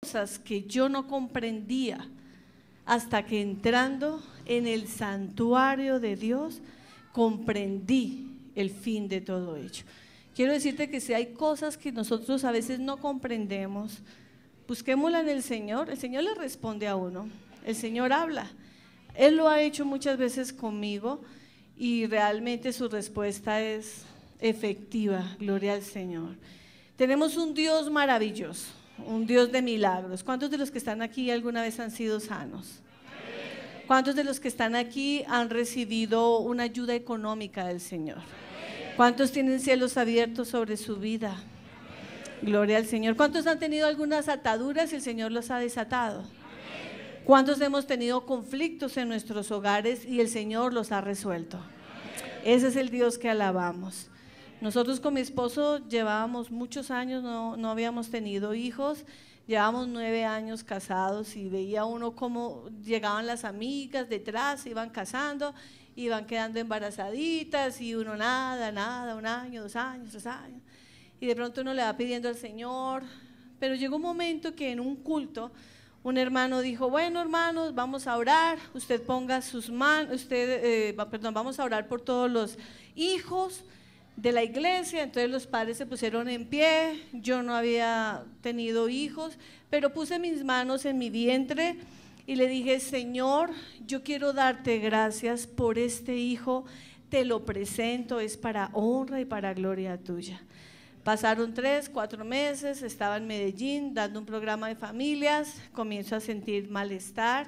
cosas que yo no comprendía hasta que entrando en el santuario de Dios comprendí el fin de todo ello. Quiero decirte que si hay cosas que nosotros a veces no comprendemos, busquémosla en el Señor le responde a uno, el Señor habla. Él lo ha hecho muchas veces conmigo y realmente su respuesta es efectiva, gloria al Señor. Tenemos un Dios maravilloso, un Dios de milagros. ¿Cuántos de los que están aquí alguna vez han sido sanos? ¿Cuántos de los que están aquí han recibido una ayuda económica del Señor? ¿Cuántos tienen cielos abiertos sobre su vida? Gloria al Señor. ¿Cuántos han tenido algunas ataduras y el Señor los ha desatado? ¿Cuántos hemos tenido conflictos en nuestros hogares y el Señor los ha resuelto? Ese es el Dios que alabamos. Nosotros con mi esposo llevábamos muchos años, no habíamos tenido hijos, llevábamos 9 años casados y veía uno cómo llegaban las amigas detrás, se iban casando, iban quedando embarazaditas y uno nada, 1 año, 2 años, 3 años. Y de pronto uno le va pidiendo al Señor, pero llegó un momento que en un culto un hermano dijo, bueno hermanos, vamos a orar, usted ponga sus manos, vamos a orar por todos los hijos de la iglesia. Entonces los padres se pusieron en pie, yo no había tenido hijos, pero puse mis manos en mi vientre y le dije, Señor, yo quiero darte gracias por este hijo, te lo presento, es para honra y para gloria tuya. Pasaron 3, 4 meses, estaba en Medellín dando un programa de familias, comienzo a sentir malestar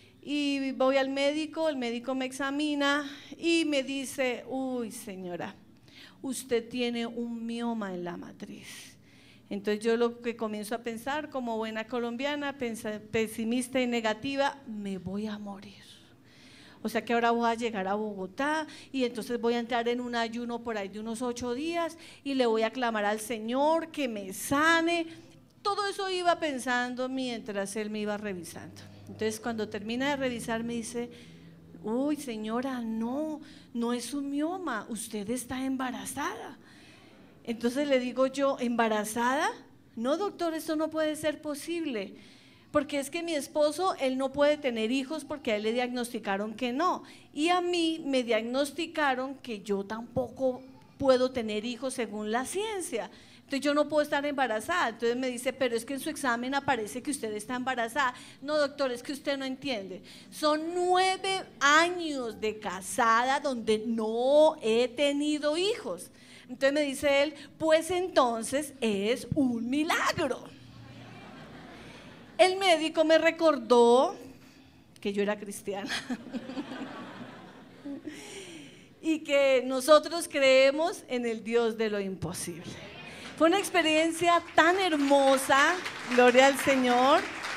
y voy al médico, el médico me examina y me dice, uy señora, usted tiene un mioma en la matriz. Entonces yo lo que comienzo a pensar como buena colombiana, pesimista y negativa, me voy a morir. O sea que ahora voy a llegar a Bogotá y entonces voy a entrar en un ayuno por ahí de unos 8 días y le voy a clamar al Señor que me sane. Todo eso iba pensando mientras él me iba revisando. Entonces cuando termina de revisar me dice, uy señora, no es un mioma, usted está embarazada. Entonces le digo yo, ¿embarazada? No doctor, esto no puede ser posible. Porque es que mi esposo, él no puede tener hijos porque a él le diagnosticaron que no. Y a mí me diagnosticaron que yo tampoco puedo tener hijos según la ciencia. Entonces yo no puedo estar embarazada. Entonces me dice, pero es que en su examen aparece que usted está embarazada. No doctor, es que usted no entiende. Son 9 años de casada donde no he tenido hijos. Entonces me dice él, pues entonces es un milagro. El médico me recordó que yo era cristiana y que nosotros creemos en el Dios de lo imposible. Fue una experiencia tan hermosa, gloria al Señor.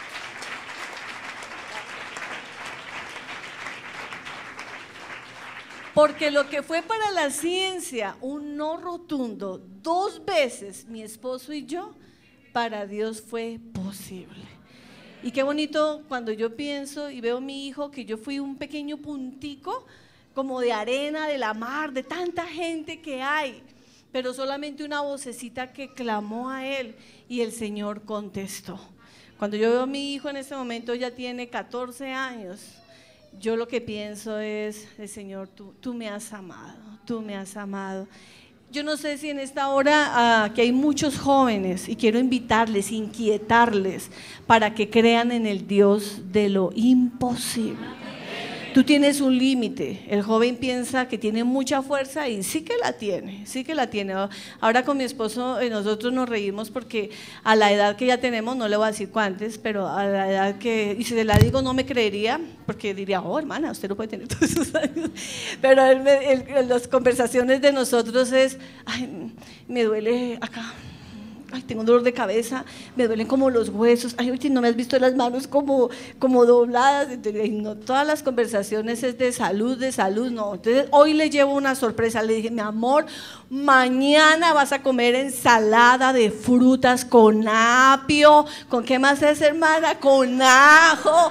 Porque lo que fue para la ciencia un no rotundo 2 veces, mi esposo y yo, para Dios fue posible. Y qué bonito cuando yo pienso y veo a mi hijo, que yo fui un pequeño puntico como de arena de la mar, de tanta gente que hay, pero solamente una vocecita que clamó a él y el Señor contestó. Cuando yo veo a mi hijo en este momento, ya tiene 14 años, yo lo que pienso es, Señor, tú me has amado, tú me has amado. Yo no sé si en esta hora que hay muchos jóvenes y quiero invitarles, inquietarles para que crean en el Dios de lo imposible. Tú tienes un límite, el joven piensa que tiene mucha fuerza y sí que la tiene, sí que la tiene. Ahora con mi esposo nosotros nos reímos porque a la edad que ya tenemos, no le voy a decir cuántos, pero a la edad que, y si se la digo no me creería, porque diría, oh hermana, usted no puede tener todos esos años, pero las conversaciones de nosotros es, ay, me duele acá. Ay, tengo un dolor de cabeza, me duelen como los huesos, ay, oye, no me has visto las manos como dobladas. Entonces, no, todas las conversaciones es de salud, no. Entonces hoy le llevo una sorpresa, le dije, mi amor, mañana vas a comer ensalada de frutas con apio. ¿Con qué más es, hermana? Con ajo.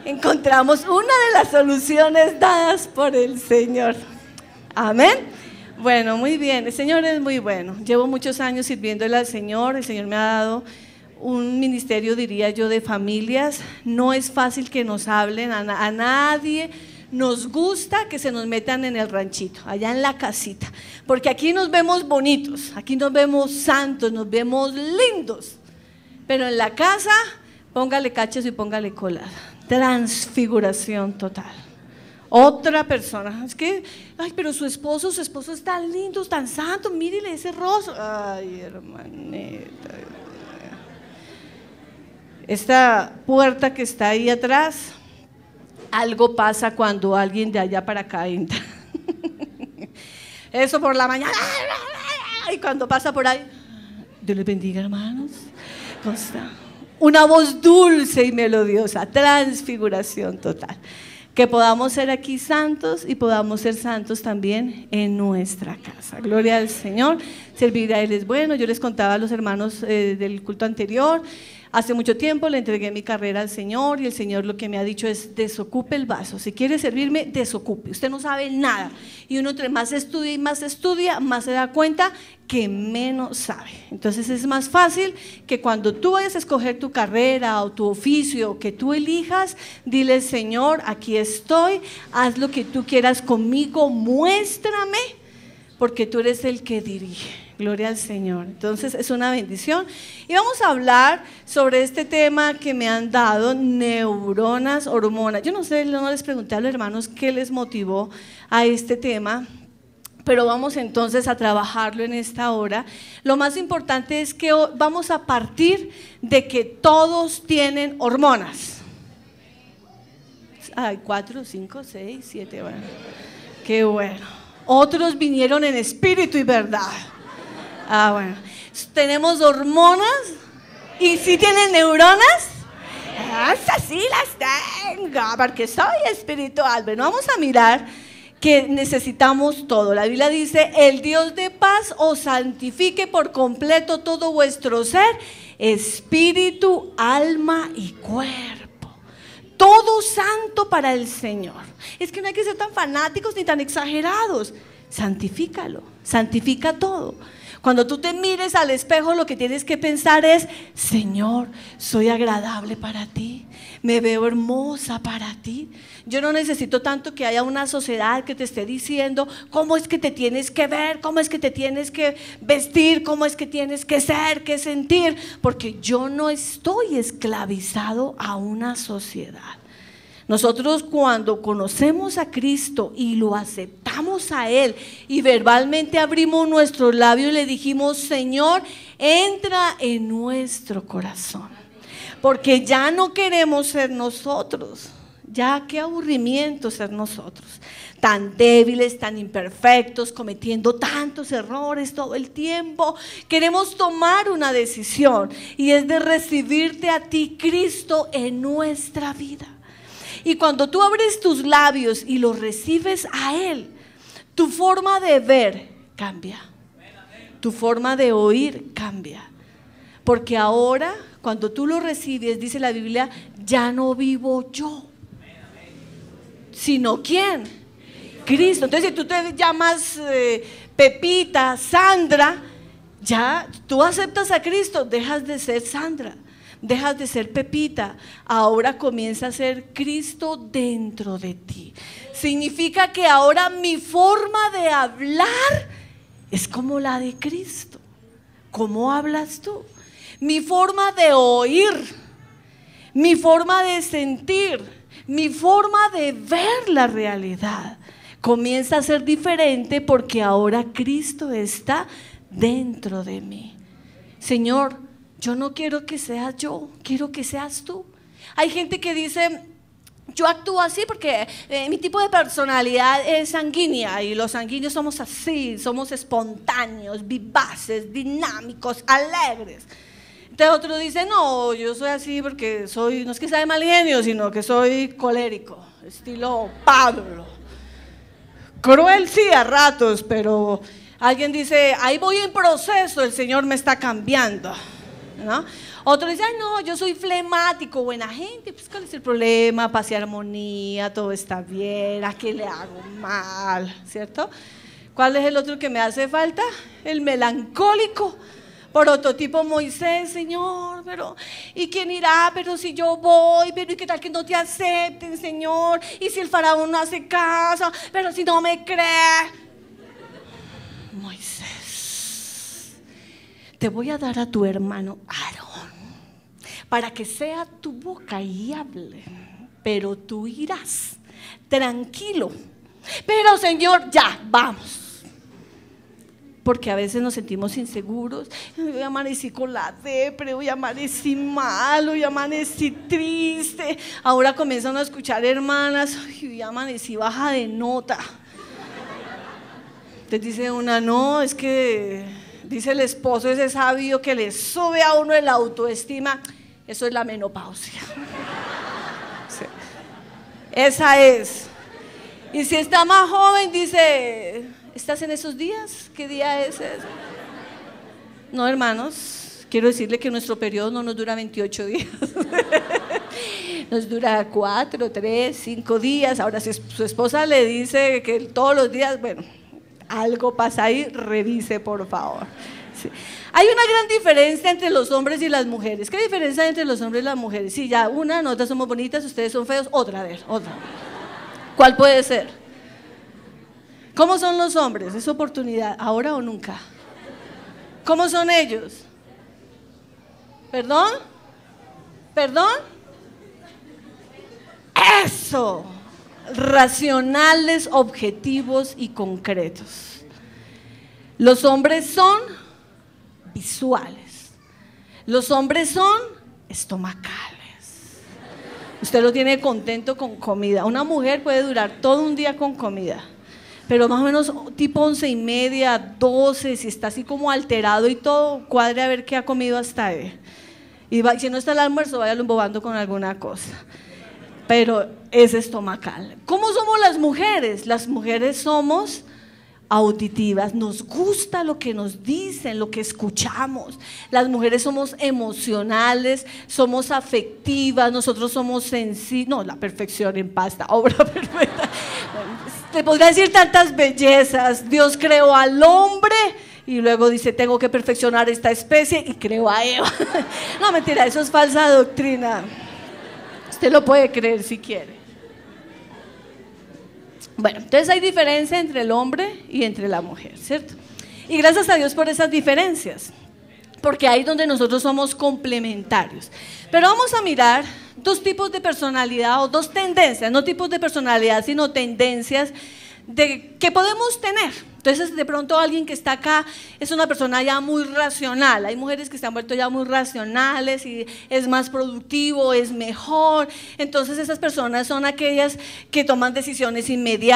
Encontramos una de las soluciones dadas por el Señor. Amén. Bueno, muy bien, el Señor es muy bueno. Llevo muchos años sirviéndole al Señor, el Señor me ha dado un ministerio, diría yo, de familias. No es fácil que nos hablen, a nadie nos gusta que se nos metan en el ranchito, allá en la casita, porque aquí nos vemos bonitos, aquí nos vemos santos, nos vemos lindos, pero en la casa, póngale cachos y póngale colada, transfiguración total. Otra persona, es que, ay, pero su esposo es tan lindo, tan santo, mírele ese rostro. Ay, hermanita. Esta puerta que está ahí atrás, algo pasa cuando alguien de allá para acá entra. Eso por la mañana, y cuando pasa por ahí, Dios les bendiga, hermanos. Consta. Una voz dulce y melodiosa, transfiguración total. Que podamos ser aquí santos y podamos ser santos también en nuestra casa. Gloria al Señor, servir a Él es bueno. Yo les contaba a los hermanos del culto anterior, hace mucho tiempo le entregué mi carrera al Señor y el Señor lo que me ha dicho es: desocupe el vaso, si quiere servirme, desocupe, usted no sabe nada. Y uno entre más estudia, más se da cuenta que menos sabe. Entonces es más fácil que cuando tú vayas a escoger tu carrera o tu oficio que tú elijas, dile: Señor, aquí estoy, haz lo que tú quieras conmigo, muéstrame, porque tú eres el que dirige. Gloria al Señor. Entonces es una bendición. Y vamos a hablar sobre este tema que me han dado: neuronas, hormonas. Yo no sé, no les pregunté a los hermanos qué les motivó a este tema, pero vamos entonces a trabajarlo en esta hora. Lo más importante es que vamos a partir de que todos tienen hormonas. Hay 4, 5, 6, 7, bueno. Qué bueno. Otros vinieron en espíritu y verdad. Bueno. Tenemos hormonas y si tienen neuronas, esas sí las tengo, porque soy espiritual. Bueno, vamos a mirar que necesitamos todo. La Biblia dice: el Dios de paz os santifique por completo todo vuestro ser, espíritu, alma y cuerpo. Todo santo para el Señor. Es que no hay que ser tan fanáticos ni tan exagerados. Santifícalo, santifica todo. Cuando tú te mires al espejo, lo que tienes que pensar es: Señor, soy agradable para ti, me veo hermosa para ti. Yo no necesito tanto que haya una sociedad que te esté diciendo cómo es que te tienes que ver, cómo es que te tienes que vestir, cómo es que tienes que ser, qué sentir, porque yo no estoy esclavizado a una sociedad. Nosotros cuando conocemos a Cristo y lo aceptamos a Él y verbalmente abrimos nuestros labios y le dijimos: Señor, entra en nuestro corazón, porque ya no queremos ser nosotros. Ya qué aburrimiento ser nosotros, tan débiles, tan imperfectos, cometiendo tantos errores todo el tiempo. Queremos tomar una decisión y es de recibirte a ti, Cristo, en nuestra vida. Y cuando tú abres tus labios y los recibes a Él, tu forma de ver cambia, tu forma de oír cambia, porque ahora cuando tú lo recibes, dice la Biblia, ya no vivo yo, sino ¿quién? Cristo. Entonces si tú te llamas Pepita, Sandra, ya tú aceptas a Cristo, dejas de ser Sandra, dejas de ser Pepita, ahora comienza a ser Cristo dentro de ti. Significa que ahora mi forma de hablar es como la de Cristo. ¿Cómo hablas tú? Mi forma de oír, mi forma de sentir, mi forma de ver la realidad comienza a ser diferente, porque ahora Cristo está dentro de mí. Señor, yo no quiero que seas yo, quiero que seas tú. Hay gente que dice: yo actúo así porque mi tipo de personalidad es sanguínea y los sanguíneos somos así, somos espontáneos, vivaces, dinámicos, alegres. Entonces otro dice: no, yo soy así porque soy, no es que sea de mal genio, sino que soy colérico, estilo Pablo. Cruel sí a ratos, pero alguien dice: ahí voy en proceso, el Señor me está cambiando, ¿no? Otro dice: ay, no, yo soy flemático, buena gente. Pues ¿cuál es el problema? Paz y armonía, todo está bien, ¿a qué le hago mal? ¿Cierto? ¿Cuál es el otro que me hace falta? El melancólico. Prototipo Moisés, Señor, pero ¿y quién irá? Pero si yo voy, pero ¿y qué tal que no te acepten, Señor? ¿Y si el faraón no hace caso? Pero si no me cree. Moisés, te voy a dar a tu hermano Aarón para que sea tu boca y hable, pero tú irás tranquilo. Pero Señor, ya, vamos. Porque a veces nos sentimos inseguros. Hoy amanecí con la depre, hoy amanecí mal, hoy amanecí triste. Ahora comienzan a escuchar hermanas, hoy amanecí baja de nota. Entonces dice una, no, es que dice el esposo ese sabio que le sube a uno el autoestima. Eso es la menopausia. Sí. Esa es. Y si está más joven, dice, ¿estás en esos días? ¿Qué día es ese? No, hermanos, quiero decirle que nuestro periodo no nos dura 28 días. Nos dura 4, 3, 5 días. Ahora, si su esposa le dice que todos los días, bueno, algo pasa ahí, revise por favor. Sí. Hay una gran diferencia entre los hombres y las mujeres. ¿Qué diferencia hay entre los hombres y las mujeres? Sí, ya una, nosotras somos bonitas, ustedes son feos, otra, a ver, otra. ¿Cuál puede ser? ¿Cómo son los hombres? ¿Es oportunidad, ahora o nunca? ¿Cómo son ellos? ¿Perdón? ¿Perdón? Eso. Racionales, objetivos y concretos. Los hombres son visuales. Los hombres son estomacales. Usted lo tiene contento con comida. Una mujer puede durar todo un día con comida, pero más o menos tipo 11:30, 12, si está así como alterado y todo, cuadre a ver qué ha comido hasta ahí. Y si no está el almuerzo, váyalo embobando con alguna cosa. Pero es estomacal. ¿Cómo somos las mujeres? Las mujeres somos auditivas, nos gusta lo que nos dicen, lo que escuchamos. Las mujeres somos emocionales, somos afectivas, nosotros somos sensibles. No, la perfección en pasta, obra perfecta. Te podría decir tantas bellezas. Dios creó al hombre y luego dice, tengo que perfeccionar esta especie y creó a Eva. No, mentira, eso es falsa doctrina. Usted lo puede creer si quiere. Bueno, entonces hay diferencia entre el hombre y entre la mujer, ¿cierto? Y gracias a Dios por esas diferencias, porque ahí es donde nosotros somos complementarios. Pero vamos a mirar dos tipos de personalidad o dos tendencias, no tipos de personalidad, sino tendencias que podemos tener. Entonces, de pronto alguien que está acá es una persona ya muy racional. Hay mujeres que se han vuelto ya muy racionales y es más productivo, es mejor. Entonces, esas personas son aquellas que toman decisiones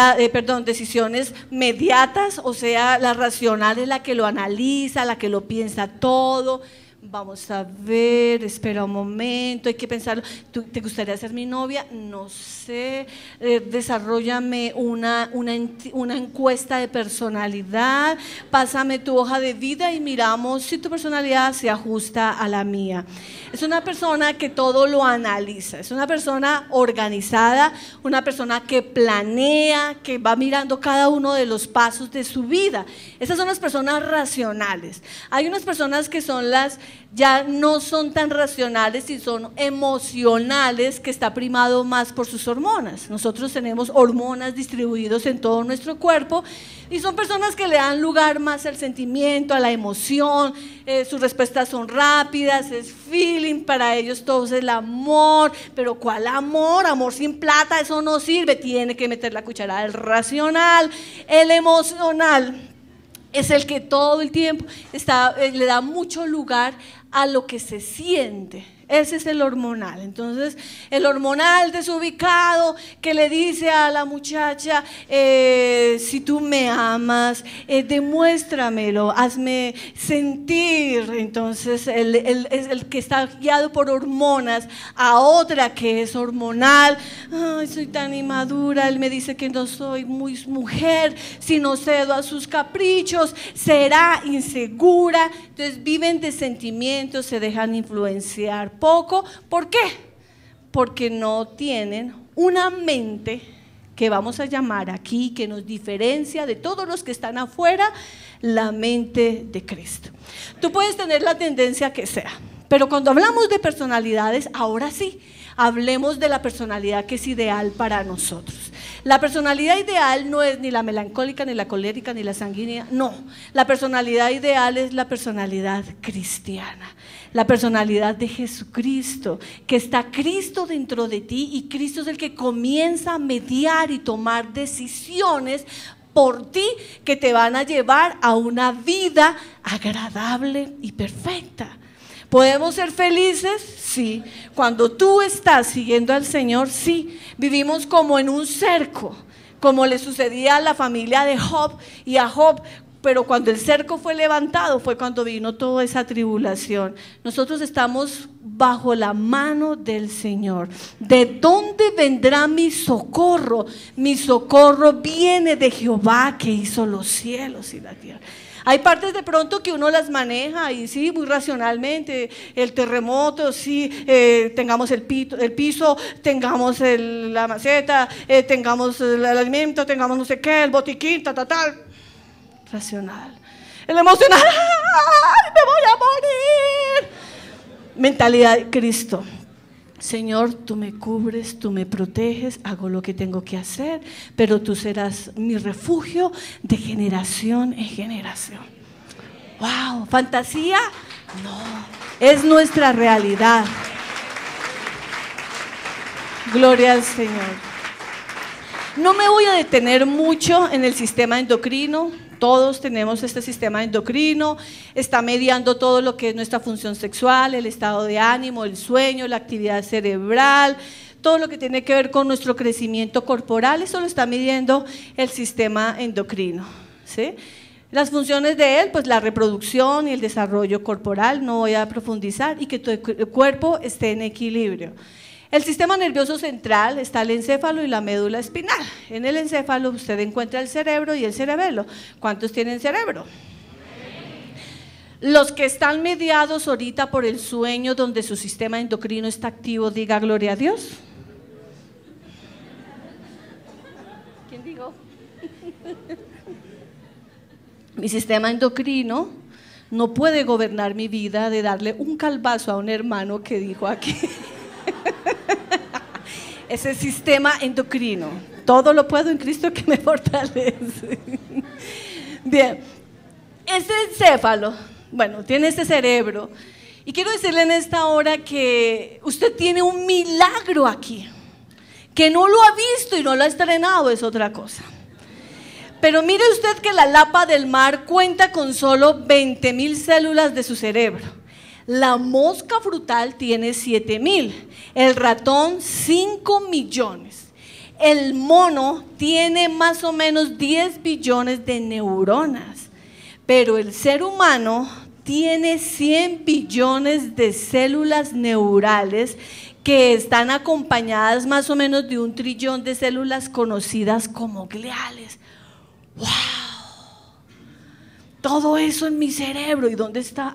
decisiones mediatas, o sea, la racional es la que lo analiza, la que lo piensa todo. Vamos a ver, espera un momento, hay que pensarlo. ¿Te gustaría ser mi novia? No sé, desarróllame una encuesta de personalidad, pásame tu hoja de vida y miramos si tu personalidad se ajusta a la mía. Es una persona que todo lo analiza, es una persona organizada, una persona que planea, que va mirando cada uno de los pasos de su vida. Esas son las personas racionales. Hay unas personas que son ya no son tan racionales y son emocionales, que está primado más por sus hormonas. Nosotros tenemos hormonas distribuidas en todo nuestro cuerpo y son personas que le dan lugar más al sentimiento, a la emoción. Sus respuestas son rápidas, es feeling, para ellos todo es el amor. Pero ¿cuál amor? Amor sin plata, eso no sirve, tiene que meter la cucharada del racional. El emocional es el que todo el tiempo le da mucho lugar a lo que se siente. Ese es el hormonal. Entonces, el hormonal desubicado que le dice a la muchacha, si tú me amas, demuéstramelo, hazme sentir. Entonces, es el que está guiado por hormonas a otra que es hormonal. Ay, soy tan inmadura, él me dice que no soy muy mujer, si no cedo a sus caprichos, será insegura. Entonces, viven de sentimientos, se dejan influenciar poco. ¿Por qué? Porque no tienen una mente que vamos a llamar aquí, que nos diferencia de todos los que están afuera, la mente de Cristo. Tú puedes tener la tendencia que sea, pero cuando hablamos de personalidades, ahora sí, hablemos de la personalidad que es ideal para nosotros. La personalidad ideal no es ni la melancólica, ni la colérica, ni la sanguínea, no. La personalidad ideal es la personalidad cristiana, la personalidad de Jesucristo, que está Cristo dentro de ti y Cristo es el que comienza a mediar y tomar decisiones por ti que te van a llevar a una vida agradable y perfecta. ¿Podemos ser felices? Sí. Cuando tú estás siguiendo al Señor, sí. Vivimos como en un cerco, como le sucedía a la familia de Job y a Job. Pero cuando el cerco fue levantado fue cuando vino toda esa tribulación. Nosotros estamos bajo la mano del Señor. ¿De dónde vendrá mi socorro? Mi socorro viene de Jehová que hizo los cielos y la tierra. Hay partes de pronto que uno las maneja y sí, muy racionalmente, el terremoto, sí, tengamos el piso, tengamos la maceta, tengamos el alimento, tengamos no sé qué, el botiquín, tal. Racional. El emocional, ¡ay, me voy a morir! Mentalidad de Cristo. Señor, tú me cubres, tú me proteges, hago lo que tengo que hacer, pero tú serás mi refugio de generación en generación. ¡Wow! ¿Fantasía? No, es nuestra realidad. Gloria al Señor. No me voy a detener mucho en el sistema endocrino. Todos tenemos este sistema endocrino, está mediando todo lo que es nuestra función sexual, el estado de ánimo, el sueño, la actividad cerebral, todo lo que tiene que ver con nuestro crecimiento corporal, eso lo está midiendo el sistema endocrino, ¿sí? Las funciones de él, pues la reproducción y el desarrollo corporal, no voy a profundizar, y que tu cuerpo esté en equilibrio. El sistema nervioso central está el encéfalo y la médula espinal. En el encéfalo usted encuentra el cerebro y el cerebelo. ¿Cuántos tienen cerebro? Los que están mediados ahorita por el sueño, donde su sistema endocrino está activo, diga gloria a Dios. ¿Quién dijo? Mi sistema endocrino no puede gobernar mi vida de darle un calvazo a un hermano que dijo aquí. Ese sistema endocrino, todo lo puedo en Cristo que me fortalece. Bien, ese encéfalo, bueno, tiene este cerebro, y quiero decirle en esta hora que usted tiene un milagro aquí, que no lo ha visto y no lo ha estrenado, es otra cosa. Pero mire usted que la lapa del mar cuenta con solo 20,000 células de su cerebro. La mosca frutal tiene 7,000, el ratón 5 millones, el mono tiene más o menos 10 billones de neuronas, pero el ser humano tiene 100 billones de células neurales que están acompañadas más o menos de 1 trillón de células conocidas como gliales. ¡Wow! Todo eso en mi cerebro, ¿y dónde está?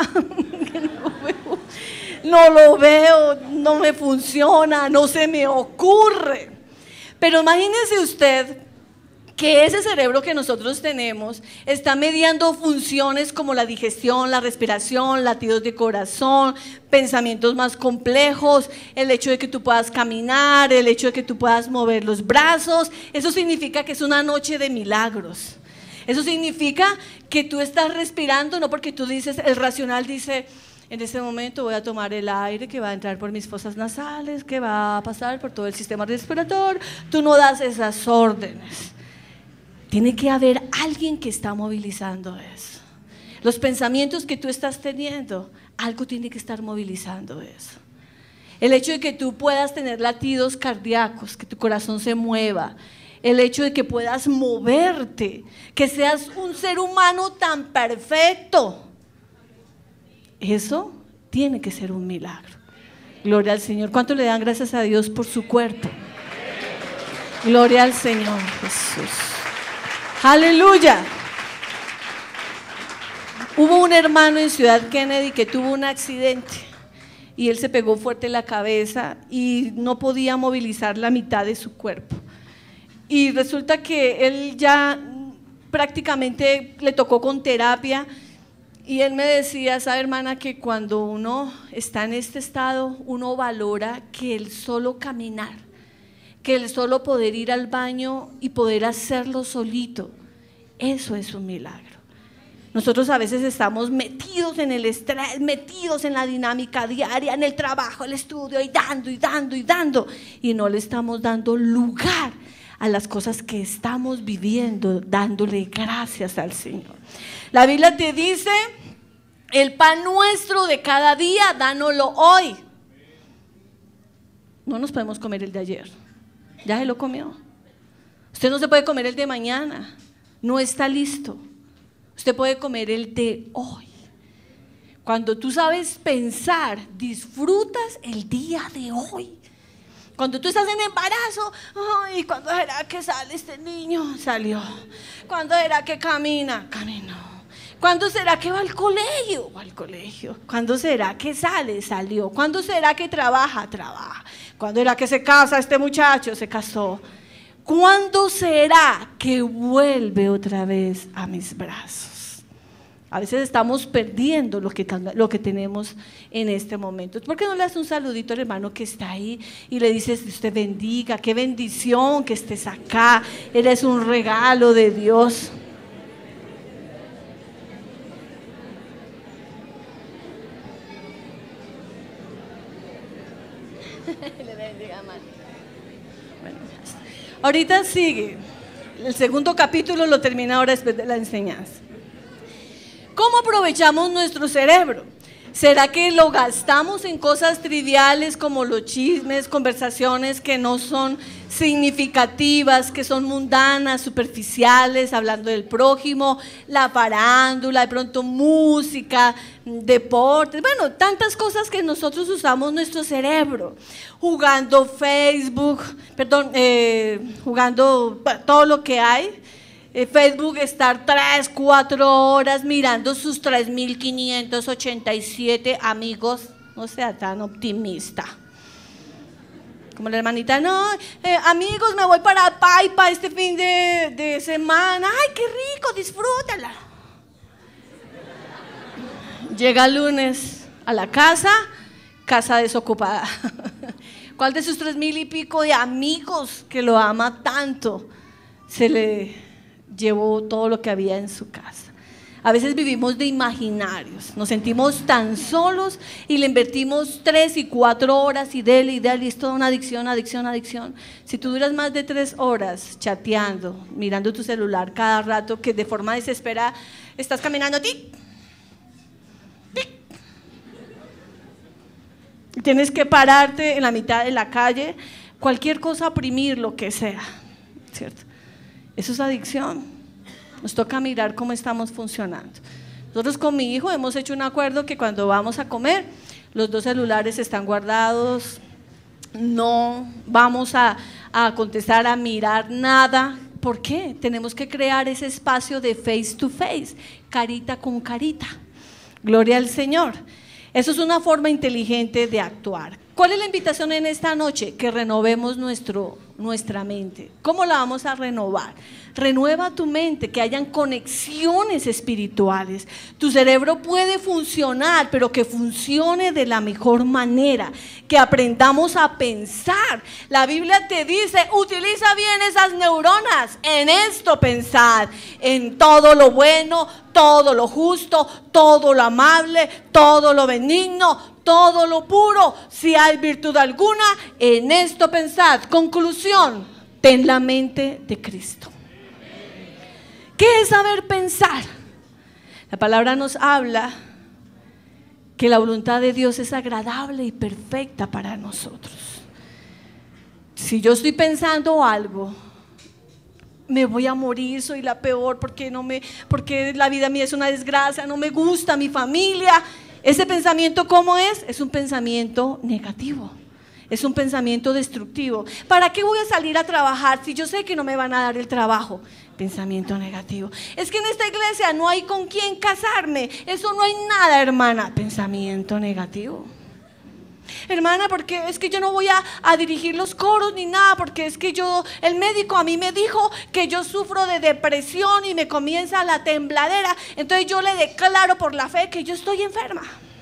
No lo veo, no me funciona, no se me ocurre. Pero imagínese usted que ese cerebro que nosotros tenemos está mediando funciones como la digestión, la respiración, latidos de corazón, pensamientos más complejos, el hecho de que tú puedas caminar, el hecho de que tú puedas mover los brazos. Eso significa que es una noche de milagros. Eso significa que tú estás respirando, no porque tú dices, el racional dice, en este momento voy a tomar el aire que va a entrar por mis fosas nasales, que va a pasar por todo el sistema respiratorio. Tú no das esas órdenes. Tiene que haber alguien que está movilizando eso. Los pensamientos que tú estás teniendo, algo tiene que estar movilizando eso. El hecho de que tú puedas tener latidos cardíacos, que tu corazón se mueva, el hecho de que puedas moverte, que seas un ser humano tan perfecto, eso tiene que ser un milagro. Gloria al Señor. ¿Cuánto le dan gracias a Dios por su cuerpo? Gloria al Señor Jesús. Aleluya. Hubo un hermano en Ciudad Kennedy que tuvo un accidente y él se pegó fuerte en la cabeza y no podía movilizar la mitad de su cuerpo. y resulta que él ya prácticamente le tocó con terapia, y él me decía, sabe hermana, que cuando uno está en este estado, uno valora que el solo caminar, que el solo poder ir al baño y poder hacerlo solito, eso es un milagro. Nosotros a veces estamos metidos en el estrés, metidos en la dinámica diaria, en el trabajo, el estudio, y dando, y dando, y dando, y no le estamos dando lugar a las cosas que estamos viviendo, dándole gracias al Señor. La Biblia te dice, el pan nuestro de cada día, dánoslo hoy. No nos podemos comer el de ayer, ya se lo comió. Usted no se puede comer el de mañana, no está listo. Usted puede comer el de hoy. Cuando tú sabes pensar, disfrutas el día de hoy. Cuando tú estás en embarazo, ay, ¿cuándo será que sale este niño? Salió. ¿Cuándo será que camina? Caminó. ¿Cuándo será que va al colegio? Va al colegio. ¿Cuándo será que sale? Salió. ¿Cuándo será que trabaja? Trabaja. ¿Cuándo será que se casa este muchacho? Se casó. ¿Cuándo será que vuelve otra vez a mis brazos? A veces estamos perdiendo lo que tenemos en este momento. ¿Por qué no le das un saludito al hermano que está ahí y le dices, usted bendiga, qué bendición que estés acá, eres un regalo de Dios? Le bendiga, hermano. Bueno, ahorita sigue. El segundo capítulo lo termina ahora después de la enseñanza. ¿Cómo aprovechamos nuestro cerebro? ¿Será que lo gastamos en cosas triviales como los chismes, conversaciones que no son significativas, que son mundanas, superficiales, hablando del prójimo, la farándula, de pronto música, deportes, bueno, tantas cosas que nosotros usamos nuestro cerebro, jugando Facebook, jugando todo lo que hay? Facebook, estar 3, 4 horas mirando sus 3.587 amigos, no sea tan optimista. Como la hermanita, no, amigos, me voy para Paipa este fin de semana, ay, qué rico, disfrútala. Llega el lunes a la casa desocupada. ¿Cuál de sus 3.000 y pico de amigos que lo ama tanto se le llevó todo lo que había en su casa? A veces vivimos de imaginarios, nos sentimos tan solos y le invertimos 3 y 4 horas y dele, y es toda una adicción, adicción, adicción. Si tú duras más de 3 horas chateando, mirando tu celular cada rato, que de forma desesperada estás caminando, tic, tic, y tienes que pararte en la mitad de la calle, cualquier cosa, oprimir lo que sea, ¿cierto? Eso es adicción. Nos toca mirar cómo estamos funcionando. Nosotros con mi hijo hemos hecho un acuerdo que cuando vamos a comer, los 2 celulares están guardados, no vamos a contestar, a mirar nada. ¿Por qué? Tenemos que crear ese espacio de face to face, carita con carita. Gloria al Señor. Eso es una forma inteligente de actuar. ¿Cuál es la invitación en esta noche? Que renovemos nuestra mente. ¿Cómo la vamos a renovar? Renueva tu mente, que hayan conexiones espirituales. Tu cerebro puede funcionar, pero que funcione de la mejor manera, que aprendamos a pensar. La Biblia te dice, utiliza bien esas neuronas, en esto pensad, en todo lo bueno, todo lo justo, todo lo amable, todo lo benigno, todo lo puro, si hay virtud alguna, en esto pensad. Conclusión, ten la mente de Cristo. ¿Qué es saber pensar? La palabra nos habla que la voluntad de Dios es agradable y perfecta para nosotros. Si yo estoy pensando algo, me voy a morir, soy la peor, porque la vida mía es una desgracia, no me gusta mi familia. Ese pensamiento, ¿cómo es? Es un pensamiento negativo, es un pensamiento destructivo. ¿Para qué voy a salir a trabajar si yo sé que no me van a dar el trabajo? Pensamiento negativo. Es que en esta iglesia no hay con quién casarme, eso no hay nada, hermana. Pensamiento negativo. hermana, porque es que yo no voy a dirigir los coros ni nada, porque es que el médico a mí me dijo que yo sufro de depresión y me comienza la tembladera, entonces yo le declaro por la fe que yo estoy enferma.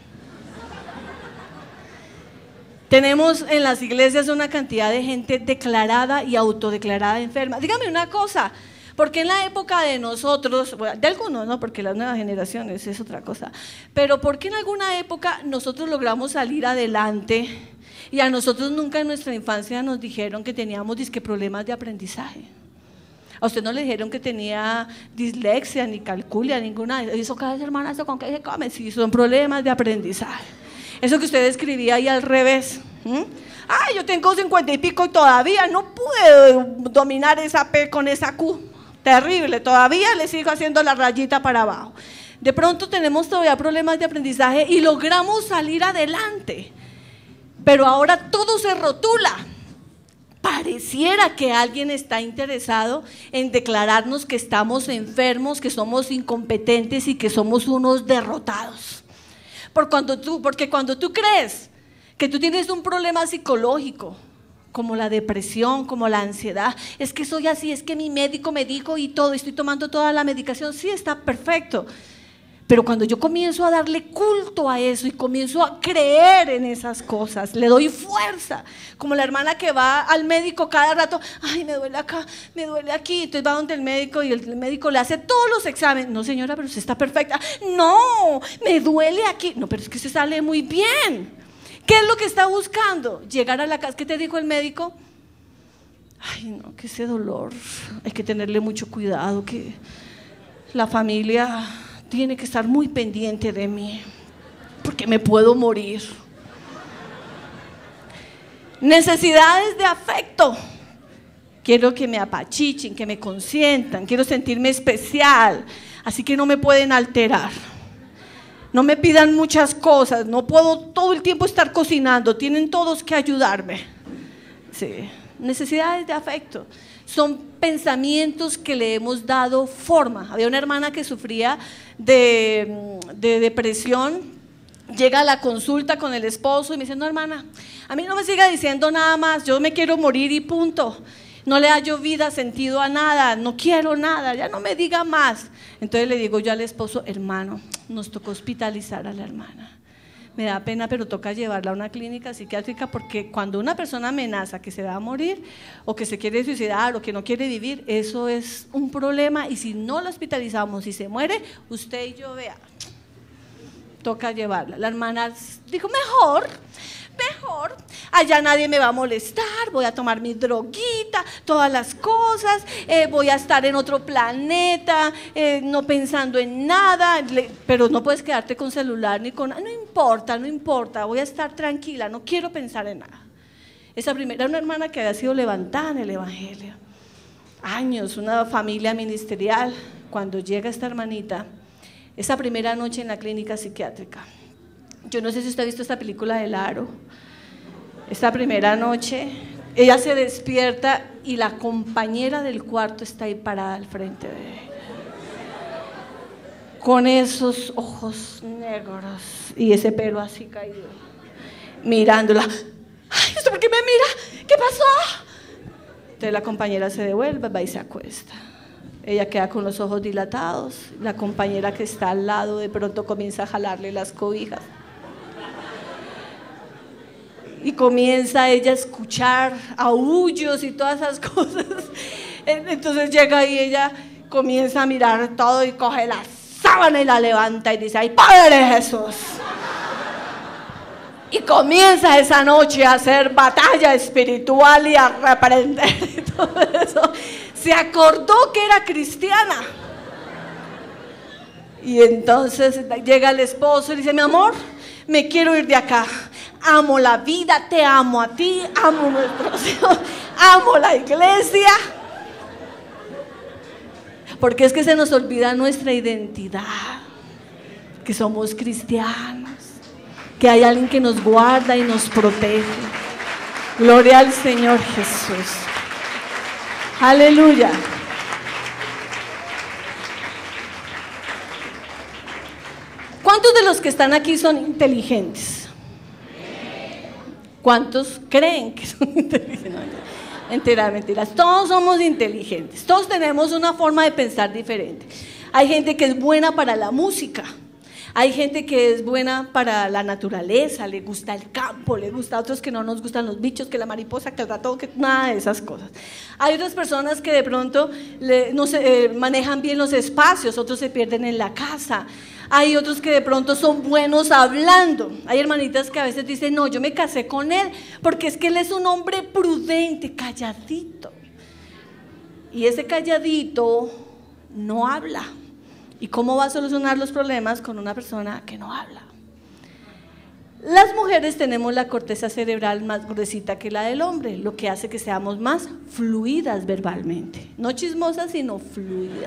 Tenemos en las iglesias una cantidad de gente declarada y autodeclarada enferma. Dígame una cosa, porque en la época de nosotros, bueno, de algunos no, porque las nuevas generaciones es otra cosa, pero porque en alguna época nosotros logramos salir adelante y a nosotros nunca en nuestra infancia nos dijeron que teníamos problemas de aprendizaje? A usted no le dijeron que tenía dislexia, ni calculia, ninguna. Eso cada vez, hermana, ¿eso con qué se come? Sí, son problemas de aprendizaje. Eso que usted escribía ahí al revés. Ay, yo tengo 50 y pico y todavía no pude dominar esa P con esa Q. Terrible, todavía le sigo haciendo la rayita para abajo. De pronto tenemos todavía problemas de aprendizaje y logramos salir adelante. Pero ahora todo se rotula. Pareciera que alguien está interesado en declararnos que estamos enfermos, que somos incompetentes y que somos unos derrotados. Porque cuando tú crees que tú tienes un problema psicológico, como la depresión, como la ansiedad, es que soy así, es que mi médico me dijo y todo, estoy tomando toda la medicación, sí, está perfecto. Pero cuando yo comienzo a darle culto a eso y comienzo a creer en esas cosas, le doy fuerza, como la hermana que va al médico cada rato, ay, me duele acá, me duele aquí, entonces va donde el médico y el médico le hace todos los exámenes, no señora, pero usted está perfecta, no, me duele aquí, no, pero es que se sale muy bien. ¿Qué es lo que está buscando? Llegar a la casa. ¿Qué te dijo el médico? Ay, no, que ese dolor, hay que tenerle mucho cuidado, que la familia tiene que estar muy pendiente de mí, porque me puedo morir. Necesidades de afecto. Quiero que me apachichen, que me consientan, quiero sentirme especial, así que no me pueden alterar. No me pidan muchas cosas, no puedo todo el tiempo estar cocinando, tienen todos que ayudarme. Sí. Necesidades de afecto. Son pensamientos que le hemos dado forma. Había una hermana que sufría de depresión, llega a la consulta con el esposo y me dice, no, hermana, a mí no me siga diciendo nada más, yo me quiero morir y punto. No le hallo vida, sentido a nada, no quiero nada, ya no me diga más. Entonces le digo yo al esposo, hermano, nos tocó hospitalizar a la hermana. Me da pena, pero toca llevarla a una clínica psiquiátrica, porque cuando una persona amenaza que se va a morir o que se quiere suicidar o que no quiere vivir, eso es un problema, y si no la hospitalizamos y se muere, usted y yo, vea, toca llevarla. La hermana dijo, mejor, allá nadie me va a molestar, voy a tomar mi droguita, todas las cosas, voy a estar en otro planeta, no pensando en nada, pero no puedes quedarte con celular ni con, no importa, voy a estar tranquila, no quiero pensar en nada. Esa primera, una hermana que había sido levantada en el evangelio, años, una familia ministerial. Cuando llega esta hermanita, esa primera noche en la clínica psiquiátrica, yo no sé si usted ha visto esta película del Aro. Esta primera noche, ella se despierta y la compañera del cuarto está ahí parada al frente de ella, con esos ojos negros y ese pelo así caído, mirándola. Ay, ¿esto por qué me mira? ¿Qué pasó? Entonces la compañera se devuelve, va y se acuesta. Ella queda con los ojos dilatados. La compañera que está al lado de pronto comienza a jalarle las cobijas. Y comienza ella a escuchar aullos y todas esas cosas. Entonces llega y ella comienza a mirar todo y coge la sábana y la levanta y dice, ¡ay, Padre Jesús! Y comienza esa noche a hacer batalla espiritual y a reprender y todo eso. Se acordó que era cristiana. Y entonces llega el esposo y dice, mi amor, me quiero ir de acá. Amo la vida, te amo a ti, amo nuestros hijos, amo la iglesia. Porque es que se nos olvida nuestra identidad, que somos cristianos, que hay alguien que nos guarda y nos protege. Gloria al Señor Jesús. Aleluya. ¿Cuántos de los que están aquí son inteligentes? ¿Cuántos creen que son inteligentes? Mentiras, mentiras. Todos somos inteligentes. Todos tenemos una forma de pensar diferente. Hay gente que es buena para la música. Hay gente que es buena para la naturaleza, le gusta el campo, le gusta a otros que no nos gustan los bichos, que la mariposa, que el ratón, que nada de esas cosas. Hay otras personas que de pronto manejan bien los espacios, otros se pierden en la casa. Hay otros que de pronto son buenos hablando. Hay hermanitas que a veces dicen, no, yo me casé con él porque es que él es un hombre prudente, calladito. Y ese calladito no habla. ¿Y cómo va a solucionar los problemas con una persona que no habla? Las mujeres tenemos la corteza cerebral más gruesita que la del hombre, lo que hace que seamos más fluidas verbalmente. No chismosas, sino fluidas.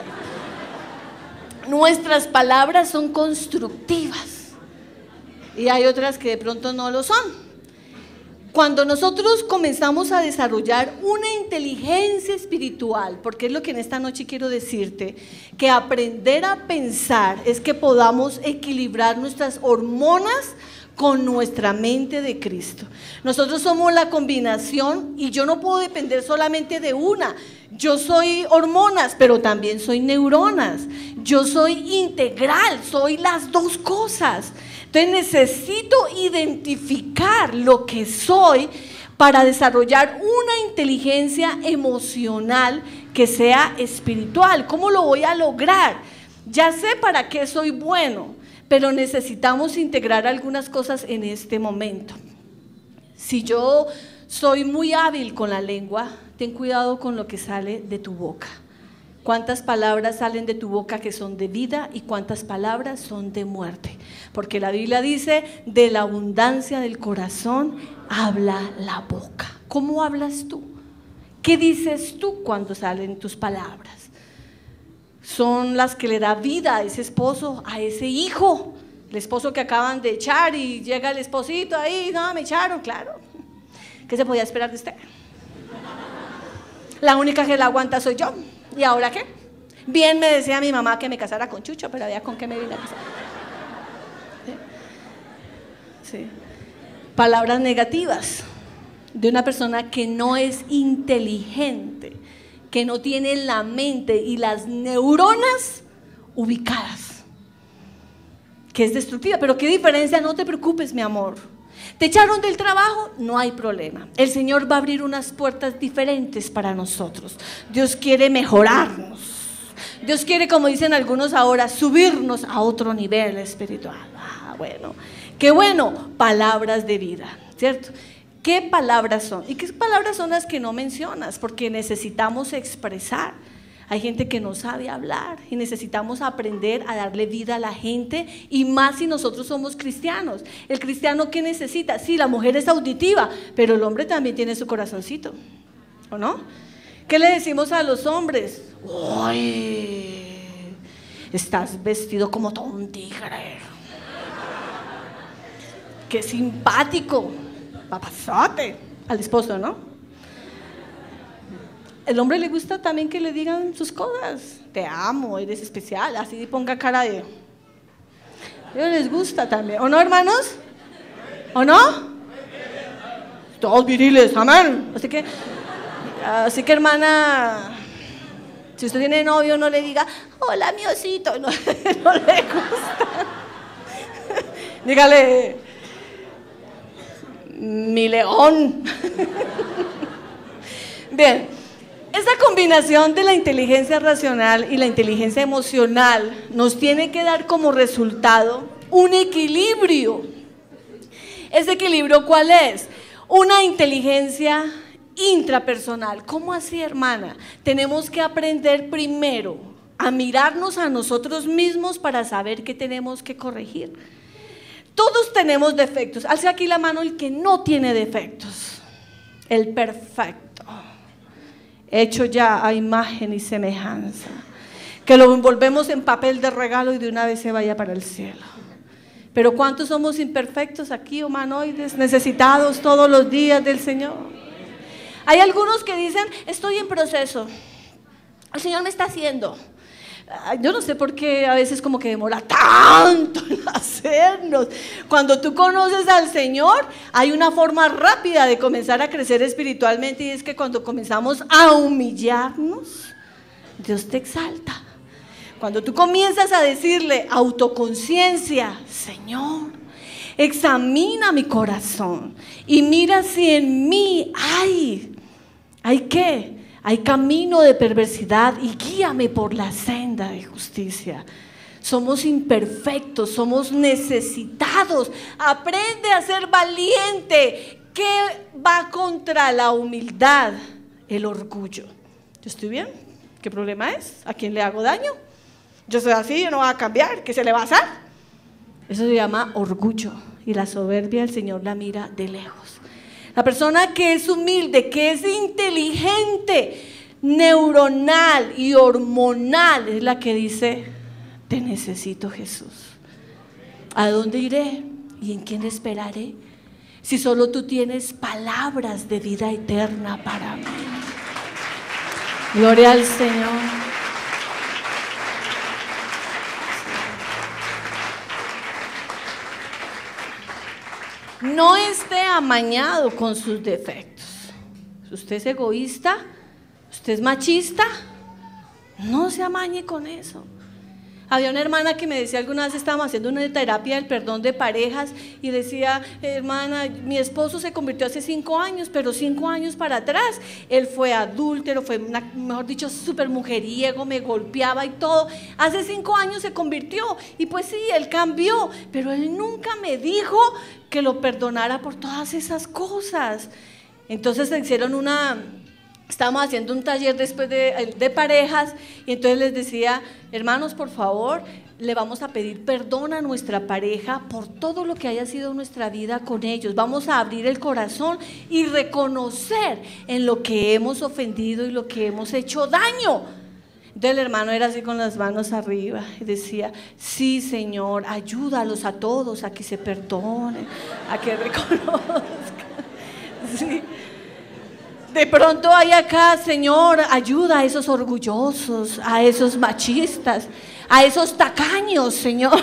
Nuestras palabras son constructivas y hay otras que de pronto no lo son. Cuando nosotros comenzamos a desarrollar una inteligencia espiritual, porque es lo que en esta noche quiero decirte, que aprender a pensar es que podamos equilibrar nuestras hormonas con nuestra mente de Cristo. Nosotros somos la combinación y yo no puedo depender solamente de una. Yo soy hormonas, pero también soy neuronas. Yo soy integral, soy las dos cosas. Entonces necesito identificar lo que soy para desarrollar una inteligencia emocional que sea espiritual. ¿Cómo lo voy a lograr? Ya sé para qué soy bueno, pero necesitamos integrar algunas cosas en este momento. Si yo soy muy hábil con la lengua, ten cuidado con lo que sale de tu boca. ¿Cuántas palabras salen de tu boca que son de vida y cuántas palabras son de muerte? Porque la Biblia dice, de la abundancia del corazón habla la boca. ¿Cómo hablas tú? ¿Qué dices tú cuando salen tus palabras? Son las que le da vida a ese esposo, a ese hijo. El esposo que acaban de echar y llega el esposito ahí, no, me echaron, claro. ¿Qué se podía esperar de usted? La única que la aguanta soy yo. ¿Y ahora qué? Bien me decía mi mamá que me casara con Chucho, pero había con qué me vine a casar. ¿Sí? Sí. Palabras negativas de una persona que no es inteligente, que no tiene la mente y las neuronas ubicadas, que es destructiva. Pero qué diferencia, no te preocupes, mi amor. ¿Te echaron del trabajo? No hay problema. El Señor va a abrir unas puertas diferentes para nosotros. Dios quiere mejorarnos. Dios quiere, como dicen algunos ahora, subirnos a otro nivel espiritual. Bueno, qué bueno, palabras de vida, ¿cierto? ¿Qué palabras son? ¿Y qué palabras son las que no mencionas? Porque necesitamos expresar. Hay gente que no sabe hablar y necesitamos aprender a darle vida a la gente, y más si nosotros somos cristianos. El cristiano, ¿qué necesita? Sí, la mujer es auditiva, pero el hombre también tiene su corazoncito, ¿o no? ¿Qué le decimos a los hombres? ¡Uy! Estás vestido como todo un tigre. ¡Qué simpático! Papazote al esposo, ¿no? El hombre le gusta también que le digan sus cosas. Te amo, eres especial, así ponga cara de... A ellos les gusta también, ¿o no, hermanos? ¿O no? Todos viriles, amén. Así que hermana, si usted tiene novio, no le diga, hola mi osito, no, no le gusta. Dígale, mi león. Bien, esa combinación de la inteligencia racional y la inteligencia emocional nos tiene que dar como resultado un equilibrio. ¿Ese equilibrio cuál es? Una inteligencia intrapersonal. ¿Cómo así, hermana? Tenemos que aprender primero a mirarnos a nosotros mismos para saber qué tenemos que corregir. Todos tenemos defectos. Alce aquí la mano el que no tiene defectos. El perfecto. Hecho ya a imagen y semejanza, que lo envolvemos en papel de regalo y de una vez se vaya para el cielo. Pero ¿cuántos somos imperfectos aquí, humanoides, necesitados todos los días del Señor? Hay algunos que dicen, estoy en proceso, el Señor me está haciendo, Yo no sé por qué a veces como que demora tanto en hacernos. Cuando tú conoces al Señor, hay una forma rápida de comenzar a crecer espiritualmente, y es que cuando comenzamos a humillarnos, Dios te exalta. Cuando tú comienzas a decirle autoconciencia, Señor, examina mi corazón y mira si en mí hay camino de perversidad y guíame por la senda de justicia. Somos imperfectos, somos necesitados. Aprende a ser valiente. ¿Qué va contra la humildad? El orgullo. ¿Yo estoy bien? ¿Qué problema es? ¿A quién le hago daño? Yo soy así, yo no voy a cambiar. ¿Qué se le va a hacer? Eso se llama orgullo, y la soberbia el Señor la mira de lejos. La persona que es humilde, que es inteligente, neuronal y hormonal, es la que dice: te necesito, Jesús. ¿A dónde iré y en quién esperaré? Si solo tú tienes palabras de vida eterna para mí. Gloria al Señor. No esté amañado con sus defectos. Si usted es egoísta, usted es machista, no se amañe con eso. Había una hermana que me decía, alguna vez estábamos haciendo una terapia del perdón de parejas, y decía: hermana, mi esposo se convirtió hace 5 años, pero 5 años para atrás él fue adúltero, fue mejor dicho, súper mujeriego, me golpeaba y todo. Hace 5 años se convirtió, y pues sí, él cambió, pero él nunca me dijo que lo perdonara por todas esas cosas. Entonces estábamos haciendo un taller después de parejas, y entonces les decía: hermanos, por favor, le vamos a pedir perdón a nuestra pareja por todo lo que haya sido nuestra vida con ellos. Vamos a abrir el corazón y reconocer en lo que hemos ofendido y lo que hemos hecho daño. Entonces el hermano era así con las manos arriba y decía: sí, Señor, ayúdalos a todos a que se perdonen, a que reconozcan. Sí. De pronto hay acá: Señor, ayuda a esos orgullosos, a esos machistas, a esos tacaños, Señor.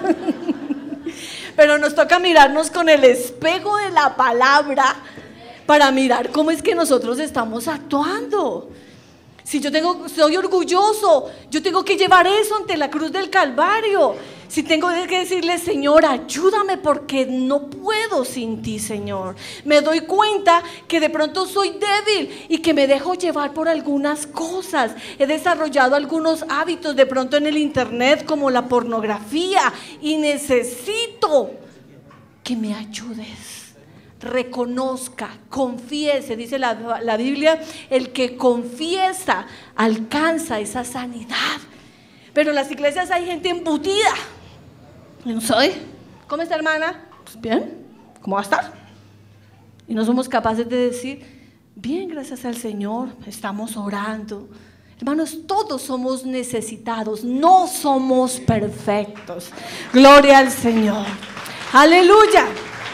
Pero nos toca mirarnos con el espejo de la palabra para mirar cómo es que nosotros estamos actuando. Si soy orgulloso, yo tengo que llevar eso ante la cruz del Calvario. Si tengo que decirle: Señor, ayúdame porque no puedo sin ti, Señor. Me doy cuenta que de pronto soy débil y que me dejo llevar por algunas cosas. He desarrollado algunos hábitos de pronto en el internet, como la pornografía, y necesito que me ayudes. Reconozca, confiese, dice la Biblia: el que confiesa alcanza esa sanidad. Pero en las iglesias hay gente embutida. No soy. ¿Cómo está, hermana? Pues bien. ¿Cómo va a estar? Y no somos capaces de decir: bien, gracias al Señor, estamos orando. Hermanos, todos somos necesitados, no somos perfectos. Gloria al Señor. Aleluya.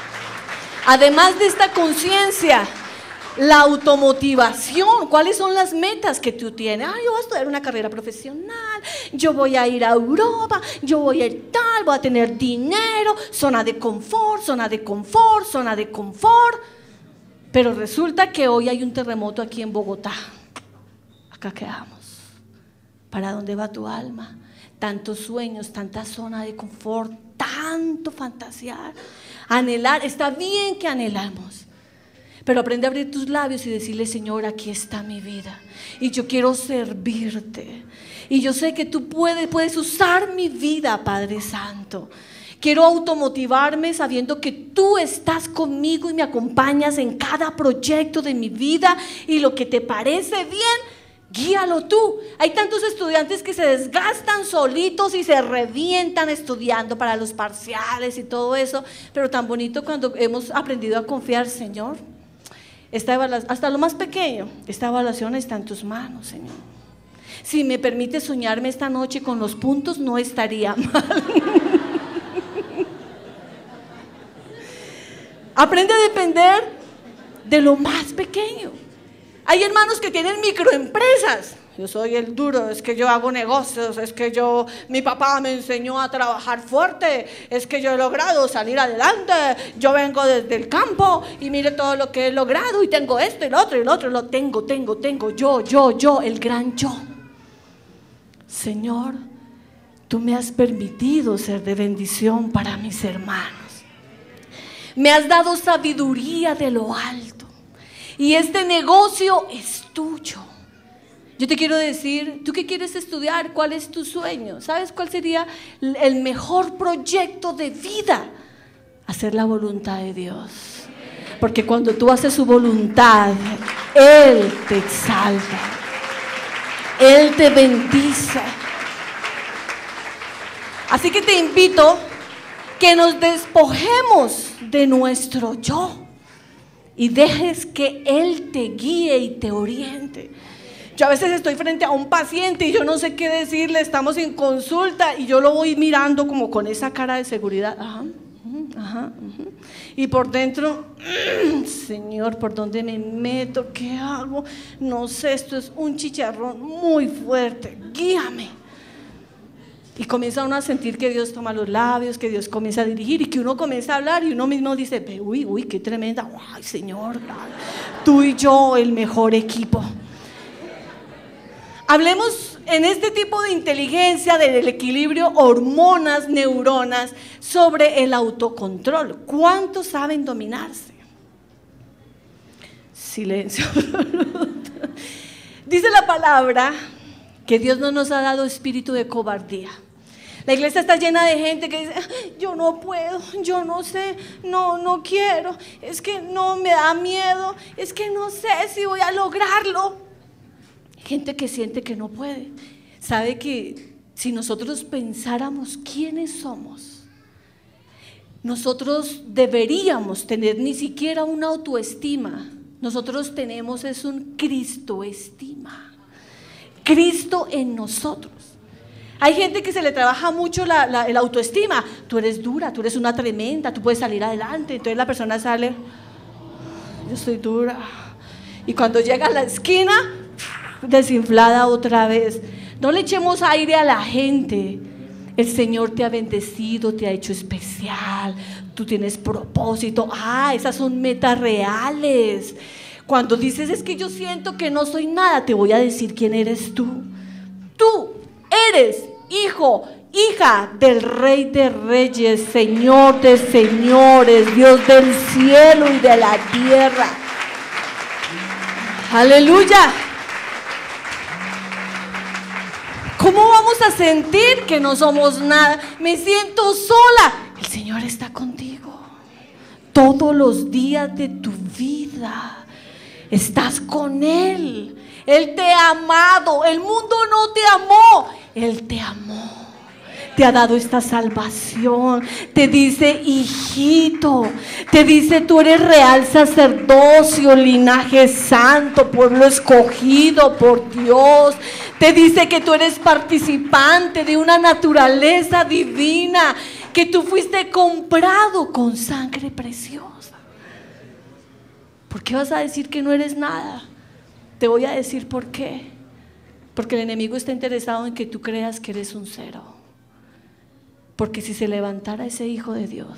Además de esta conciencia, la automotivación. ¿Cuáles son las metas que tú tienes? Yo voy a estudiar una carrera profesional, yo voy a ir a Europa, yo voy a ir tal, voy a tener dinero, zona de confort, zona de confort, zona de confort. Pero resulta que hoy hay un terremoto aquí en Bogotá. Acá quedamos. ¿Para dónde va tu alma? Tantos sueños, tanta zona de confort, tanto fantasear, anhelar. Está bien que anhelamos, pero aprende a abrir tus labios y decirle: Señor, aquí está mi vida y yo quiero servirte, y yo sé que tú puedes usar mi vida, Padre Santo. Quiero automotivarme sabiendo que tú estás conmigo y me acompañas en cada proyecto de mi vida, y lo que te parece bien, guíalo tú. Hay tantos estudiantes que se desgastan solitos y se revientan estudiando para los parciales y todo eso, pero tan bonito cuando hemos aprendido a confiar: Señor, hasta lo más pequeño, esta evaluación está en tus manos, Señor. Si me permite soñarme esta noche con los puntos, no estaría mal. Aprende a depender de lo más pequeño. Hay hermanos que tienen microempresas yo soy el duro, es que yo hago negocios, es que mi papá me enseñó a trabajar fuerte, es que yo he logrado salir adelante, yo vengo desde el campo y mire todo lo que he logrado y tengo esto y lo otro y lo otro, lo tengo, yo, el gran yo. Señor, tú me has permitido ser de bendición para mis hermanos, me has dado sabiduría de lo alto y este negocio es tuyo. Yo te quiero decir, ¿tú qué quieres estudiar? ¿Cuál es tu sueño? ¿Sabes cuál sería el mejor proyecto de vida? Hacer la voluntad de Dios. Porque cuando tú haces su voluntad, Él te exalta, Él te bendice. Así que te invito que nos despojemos de nuestro yo y dejes que Él te guíe y te oriente. Yo a veces estoy frente a un paciente y yo no sé qué decirle, estamos en consulta y yo lo voy mirando como con esa cara de seguridad. Y por dentro, Señor, ¿por dónde me meto? ¿Qué hago? No sé, esto es un chicharrón muy fuerte, guíame. Y comienza uno a sentir que Dios toma los labios, que Dios comienza a dirigir y que uno comienza a hablar y uno mismo dice, uy, qué tremenda, ay Señor, tú y yo el mejor equipo. Hablemos en este tipo de inteligencia del equilibrio hormonas, neuronas, sobre el autocontrol. ¿Cuántos saben dominarse? Silencio. Dice la palabra que Dios no nos ha dado espíritu de cobardía. La iglesia está llena de gente que dice, yo no puedo, yo no sé, no quiero, es que no me da miedo, es que no sé si voy a lograrlo. Gente que siente que no puede. Sabe que si nosotros pensáramos quiénes somos, nosotros deberíamos tener ni siquiera una autoestima. Nosotros tenemos es un Cristoestima. Cristo en nosotros. Hay gente que se le trabaja mucho la autoestima. Tú eres dura, tú eres una tremenda, tú puedes salir adelante. Entonces la persona sale, yo soy dura. Y cuando llega a la esquina, desinflada otra vez. No le echemos aire a la gente. El Señor te ha bendecido, te ha hecho especial, tú tienes propósito. Esas son metas reales. Cuando dices, es que yo siento que no soy nada, te voy a decir quién eres tú. Tú eres hijo, hija del Rey de Reyes, Señor de señores, Dios del cielo y de la tierra. Aleluya. ¿Cómo vamos a sentir que no somos nada? Me siento sola. El Señor está contigo todos los días de tu vida. Estás con Él. Él te ha amado. El mundo no te amó. Él te amó. Te ha dado esta salvación. Te dice hijito. Te dice tú eres real sacerdocio, linaje santo, pueblo escogido por Dios. Te dice que tú eres participante de una naturaleza divina, que tú fuiste comprado con sangre preciosa. ¿Por qué vas a decir que no eres nada? Te voy a decir por qué. Porque el enemigo está interesado en que tú creas que eres un cero. Porque si se levantara ese hijo de Dios,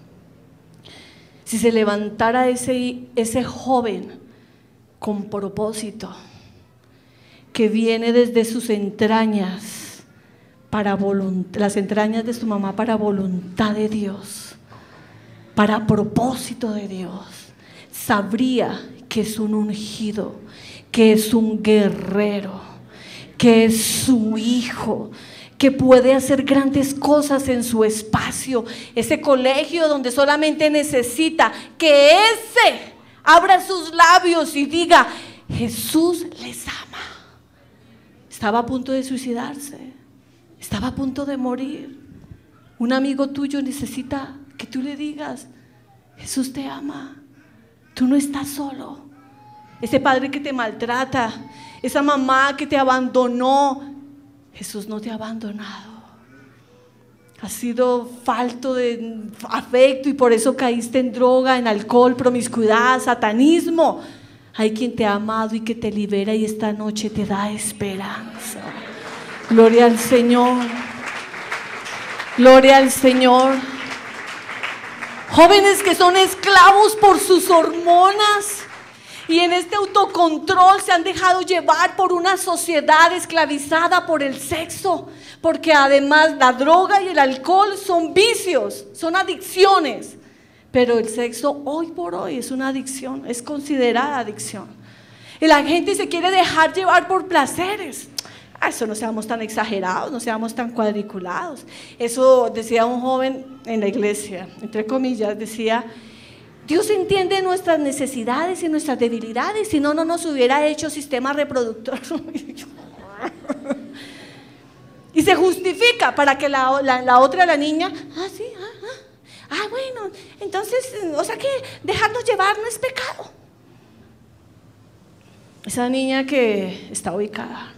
si se levantara ese joven con propósito, que viene desde sus entrañas, las entrañas de su mamá para voluntad de Dios, para propósito de Dios, sabría que es un ungido, que es un guerrero, que es su hijo, que puede hacer grandes cosas en su espacio, ese colegio donde solamente necesita que ese abra sus labios y diga, Jesús les ama. Estaba a punto de suicidarse, estaba a punto de morir. Un amigo tuyo necesita que tú le digas, Jesús te ama, tú no estás solo. Ese padre que te maltrata, esa mamá que te abandonó, Jesús no te ha abandonado. Has sido falto de afecto y por eso caíste en droga, en alcohol, promiscuidad, satanismo. Hay quien te ha amado y que te libera y esta noche te da esperanza. Gloria al Señor. Gloria al Señor. Jóvenes que son esclavos por sus hormonas y en este autocontrol se han dejado llevar por una sociedad esclavizada por el sexo, porque además la droga y el alcohol son vicios, son adicciones, pero el sexo hoy por hoy es una adicción, es considerada adicción, y la gente se quiere dejar llevar por placeres. Eso no seamos tan exagerados, no seamos tan cuadriculados. Eso decía un joven en la iglesia, entre comillas, decía: Dios entiende nuestras necesidades y nuestras debilidades, si no, no nos hubiera hecho sistema reproductor. Y se justifica para que la otra, la niña, sí, bueno, entonces, o sea que dejarnos llevar no es pecado. Esa niña que está ubicada,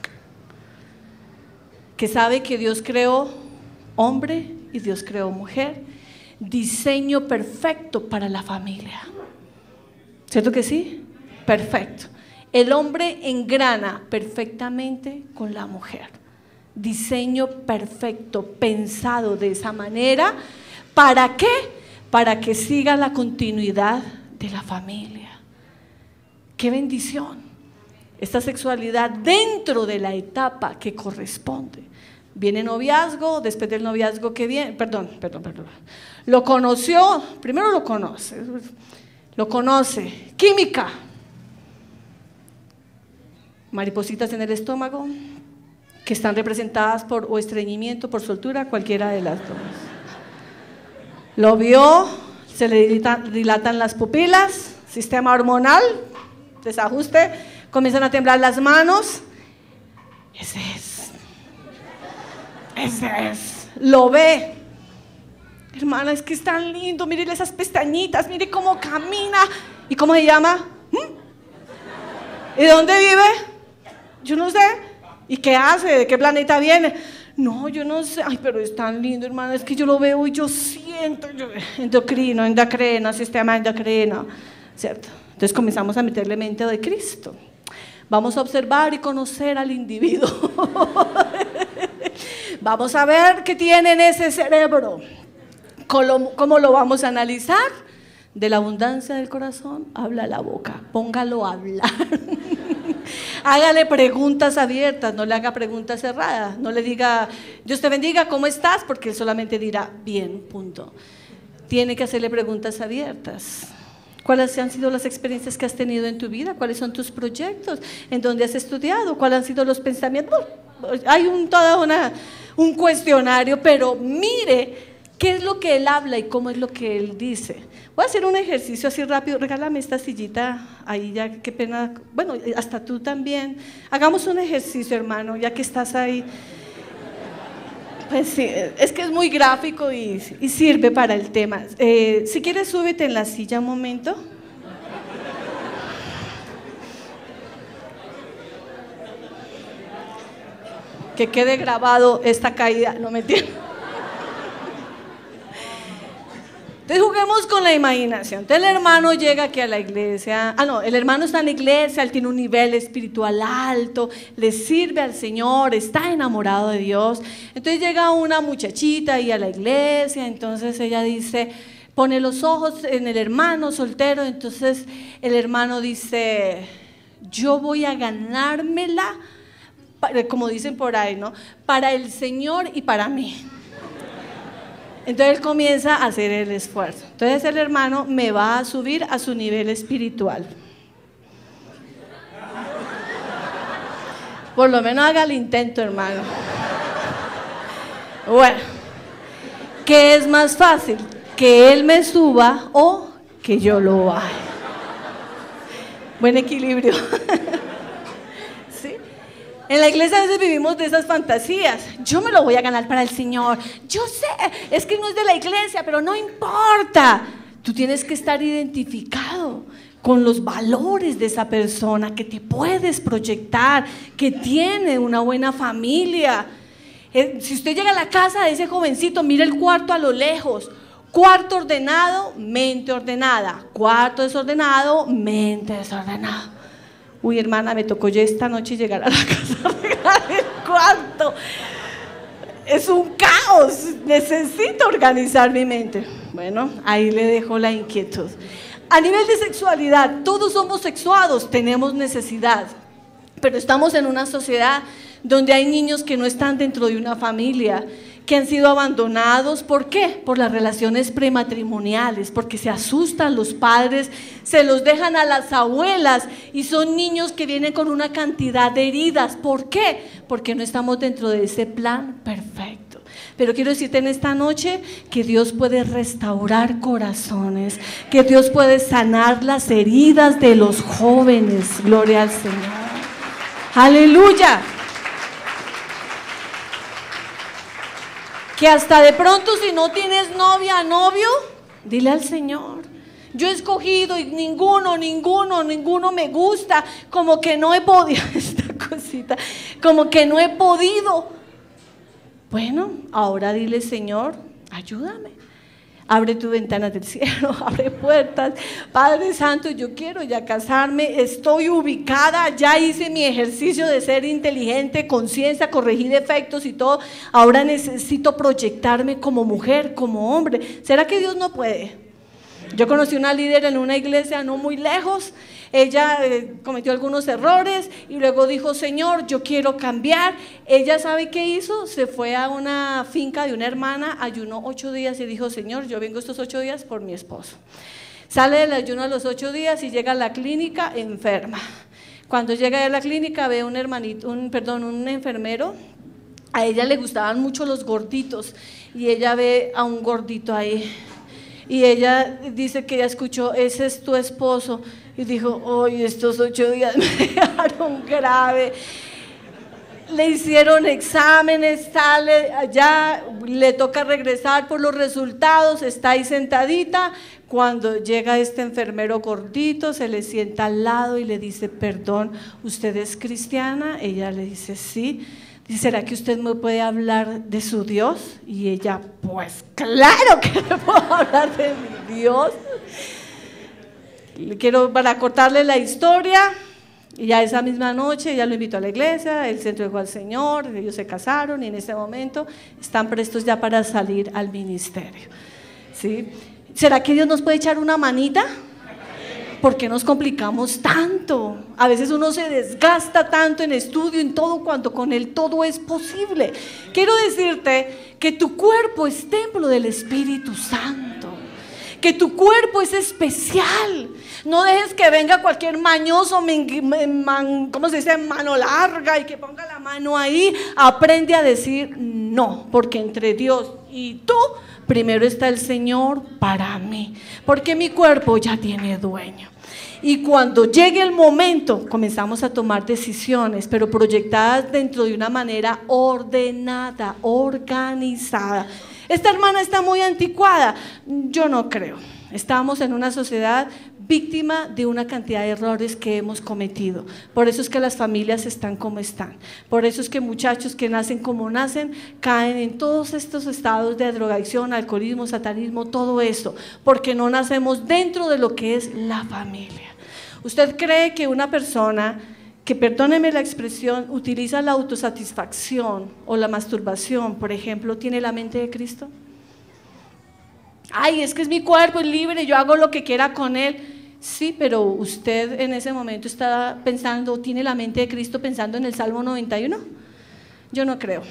que sabe que Dios creó hombre y Dios creó mujer, diseño perfecto para la familia. ¿Cierto que sí? Perfecto. El hombre engrana perfectamente con la mujer. Diseño perfecto, pensado de esa manera. ¿Para qué? Para que siga la continuidad de la familia. ¡Qué bendición! Esta sexualidad dentro de la etapa que corresponde. Viene noviazgo, después del noviazgo que viene, perdón. Lo conoció, primero lo conoce, química. Maripositas en el estómago, que están representadas por o estreñimiento, por soltura, cualquiera de las dos. Lo vio, se le dilatan las pupilas, sistema hormonal, desajuste, comienzan a temblar las manos. Ese es, lo ve. Hermana, es que es tan lindo, mire esas pestañitas, mire cómo camina. ¿Y cómo se llama? ¿Y de dónde vive? Yo no sé. ¿Y qué hace? ¿De qué planeta viene? No, yo no sé. Ay, pero es tan lindo, hermana, es que yo lo veo y yo siento. Endocrino, sistema endocrino, ¿cierto? Entonces comenzamos a meterle mente de Cristo. Vamos a observar y conocer al individuo. Vamos a ver qué tiene en ese cerebro. ¿Cómo lo vamos a analizar? De la abundancia del corazón habla la boca. Póngalo a hablar. Hágale preguntas abiertas, no le haga preguntas cerradas. No le diga, Dios te bendiga, ¿cómo estás? Porque él solamente dirá, bien, punto. Tiene que hacerle preguntas abiertas. ¿Cuáles han sido las experiencias que has tenido en tu vida? ¿Cuáles son tus proyectos? ¿En dónde has estudiado? ¿Cuáles han sido los pensamientos? Hay un cuestionario, pero mire qué es lo que él habla y cómo es lo que él dice. Voy a hacer un ejercicio así rápido. Regálame esta sillita ahí, ya, qué pena. Bueno, hasta tú también. Hagamos un ejercicio, hermano, ya que estás ahí. Pues sí, es que es muy gráfico y sirve para el tema. Si quieres, súbete en la silla un momento. Que quede grabado esta caída, no me entiendo. Entonces juguemos con la imaginación. Entonces el hermano llega aquí a la iglesia. El hermano está en la iglesia, él tiene un nivel espiritual alto, le sirve al Señor, está enamorado de Dios. Entonces llega una muchachita ahí a la iglesia, entonces ella dice, pone los ojos en el hermano soltero, entonces el hermano dice, yo voy a ganármela, como dicen por ahí, ¿no? Para el Señor y para mí. Entonces él comienza a hacer el esfuerzo. Entonces el hermano me va a subir a su nivel espiritual. Por lo menos haga el intento, hermano. Bueno, ¿qué es más fácil? ¿Que él me suba o que yo lo baje? Buen equilibrio. En la iglesia a veces vivimos de esas fantasías. Yo me lo voy a ganar para el Señor. Yo sé, es que no es de la iglesia, pero no importa. Tú tienes que estar identificado con los valores de esa persona, que te puedes proyectar, que tiene una buena familia. Si usted llega a la casa de ese jovencito, mira el cuarto a lo lejos. Cuarto ordenado, mente ordenada. Cuarto desordenado, mente desordenada. Uy, hermana, me tocó ya esta noche llegar a la casa a arreglar el cuarto. Es un caos, necesito organizar mi mente. Bueno, ahí le dejo la inquietud. A nivel de sexualidad, todos somos sexuados, tenemos necesidad, pero estamos en una sociedad donde hay niños que no están dentro de una familia, que han sido abandonados. ¿Por qué? Por las relaciones prematrimoniales, porque se asustan los padres, se los dejan a las abuelas y son niños que vienen con una cantidad de heridas. ¿Por qué? Porque no estamos dentro de ese plan perfecto. Pero quiero decirte en esta noche que Dios puede restaurar corazones, que Dios puede sanar las heridas de los jóvenes. Gloria al Señor. Aleluya. Que hasta de pronto, si no tienes novia, novio, dile al Señor: yo he escogido y ninguno me gusta, como que no he podido, esta cosita, como que no he podido. Bueno, ahora dile: Señor, ayúdame. Abre tu ventana del cielo, abre puertas. Padre Santo, yo quiero ya casarme, estoy ubicada, ya hice mi ejercicio de ser inteligente, conciencia, corregir defectos y todo. Ahora necesito proyectarme como mujer, como hombre. ¿Será que Dios no puede? Yo conocí una líder en una iglesia no muy lejos. Ella cometió algunos errores y luego dijo: Señor, yo quiero cambiar. Ella, ¿sabe qué hizo? Se fue a una finca de una hermana, ayunó 8 días y dijo: Señor, yo vengo estos 8 días por mi esposo. Sale del ayuno a los 8 días y llega a la clínica enferma. Cuando llega a la clínica ve un enfermero. A ella le gustaban mucho los gorditos y ella ve a un gordito ahí. Y ella dice que ella escuchó: ese es tu esposo. Y dijo: hoy estos 8 días me dejaron grave. Le hicieron exámenes, sale allá, le toca regresar por los resultados, está ahí sentadita. Cuando llega este enfermero gordito, se le sienta al lado y le dice: perdón, ¿usted es cristiana? Ella le dice: sí. Dice: ¿será que usted me puede hablar de su Dios? Y ella: pues claro que le puedo hablar de mi Dios. Quiero, para cortarle la historia, y ya esa misma noche ella lo invitó a la iglesia, él se entregó al Señor, ellos se casaron y en ese momento están prestos ya para salir al ministerio. ¿Sí? ¿Será que Dios nos puede echar una manita? ¿Por qué nos complicamos tanto? A veces uno se desgasta tanto en estudio, en todo, cuando con Él todo es posible. Quiero decirte que tu cuerpo es templo del Espíritu Santo, que tu cuerpo es especial. No dejes que venga cualquier mañoso, ¿cómo se dice? Mano larga, y que ponga la mano ahí. Aprende a decir no, porque entre Dios y tú, primero está el Señor para mí, porque mi cuerpo ya tiene dueño. Y cuando llegue el momento, comenzamos a tomar decisiones, pero proyectadas dentro de una manera ordenada, organizada. Esta hermana está muy anticuada. Yo no creo. Estamos en una sociedad víctima de una cantidad de errores que hemos cometido. Por eso es que las familias están como están. Por eso es que muchachos que nacen como nacen caen en todos estos estados de drogadicción, alcoholismo, satanismo, todo eso, porque no nacemos dentro de lo que es la familia. ¿Usted cree que una persona que, perdóneme la expresión, utiliza la autosatisfacción o la masturbación, por ejemplo, tiene la mente de Cristo? Ay, es que es mi cuerpo, es libre, yo hago lo que quiera con él. Sí, pero usted en ese momento está pensando, tiene la mente de Cristo pensando en el Salmo 91. Yo no creo.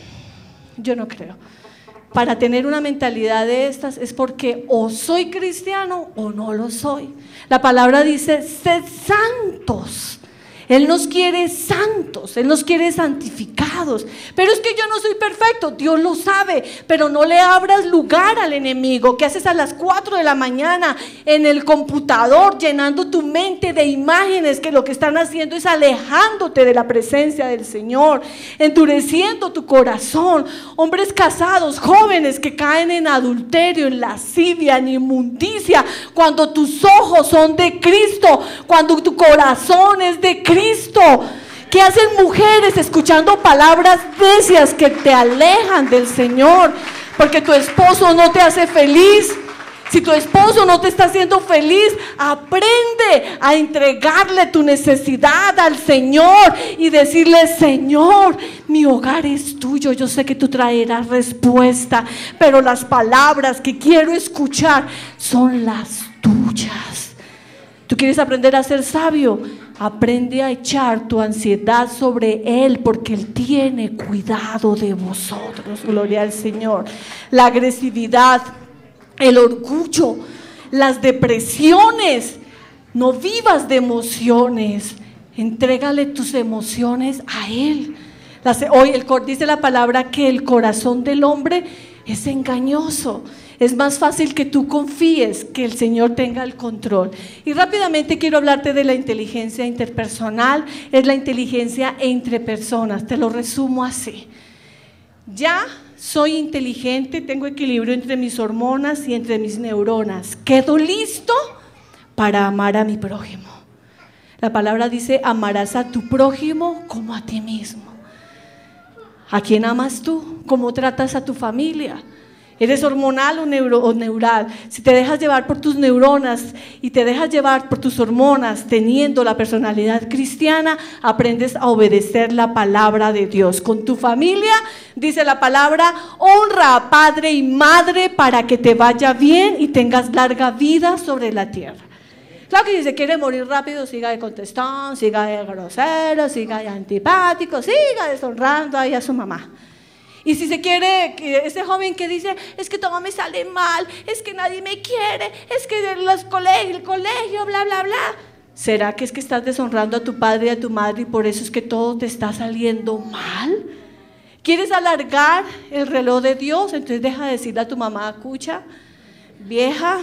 Para tener una mentalidad de estas es porque o soy cristiano o no lo soy. La palabra dice: sed santos. Él nos quiere santos, Él nos quiere santificados. Pero es que yo no soy perfecto, Dios lo sabe. Pero no le abras lugar al enemigo. ¿Qué haces a las 4 de la mañana en el computador llenando tu mente de imágenes que lo que están haciendo es alejándote de la presencia del Señor, endureciendo tu corazón? Hombres casados, jóvenes que caen en adulterio, en lascivia, en inmundicia, cuando tus ojos son de Cristo, cuando tu corazón es de Cristo. ¿Qué hacen mujeres escuchando palabras necias que te alejan del Señor? Porque tu esposo no te hace feliz. Si tu esposo no te está haciendo feliz, aprende a entregarle tu necesidad al Señor y decirle: Señor, mi hogar es tuyo, yo sé que tú traerás respuesta, pero las palabras que quiero escuchar son las tuyas. ¿Tú quieres aprender a ser sabio? Aprende a echar tu ansiedad sobre Él, porque Él tiene cuidado de vosotros. Gloria al Señor. La agresividad, el orgullo, las depresiones. No vivas de emociones. Entrégale tus emociones a Él. Hoy dice la palabra que el corazón del hombre es engañoso. Es más fácil que tú confíes que el Señor tenga el control. Y rápidamente quiero hablarte de la inteligencia interpersonal. Es la inteligencia entre personas. Te lo resumo así. Ya soy inteligente, tengo equilibrio entre mis hormonas y entre mis neuronas. Quedo listo para amar a mi prójimo. La palabra dice: amarás a tu prójimo como a ti mismo. ¿A quién amas tú? ¿Cómo tratas a tu familia? ¿Eres hormonal o neural? Si te dejas llevar por tus neuronas y te dejas llevar por tus hormonas teniendo la personalidad cristiana, aprendes a obedecer la palabra de Dios. Con tu familia, dice la palabra, honra a padre y madre para que te vaya bien y tengas larga vida sobre la tierra. Claro que si se quiere morir rápido, siga de contestón, siga de grosero, siga de antipático, siga deshonrando ahí a su mamá. Y si se quiere, ese joven que dice: es que todo me sale mal, es que nadie me quiere, es que el colegio, bla, bla, bla. ¿Será que es que estás deshonrando a tu padre y a tu madre y por eso es que todo te está saliendo mal? ¿Quieres alargar el reloj de Dios? Entonces deja de decirle a tu mamá: escucha, vieja,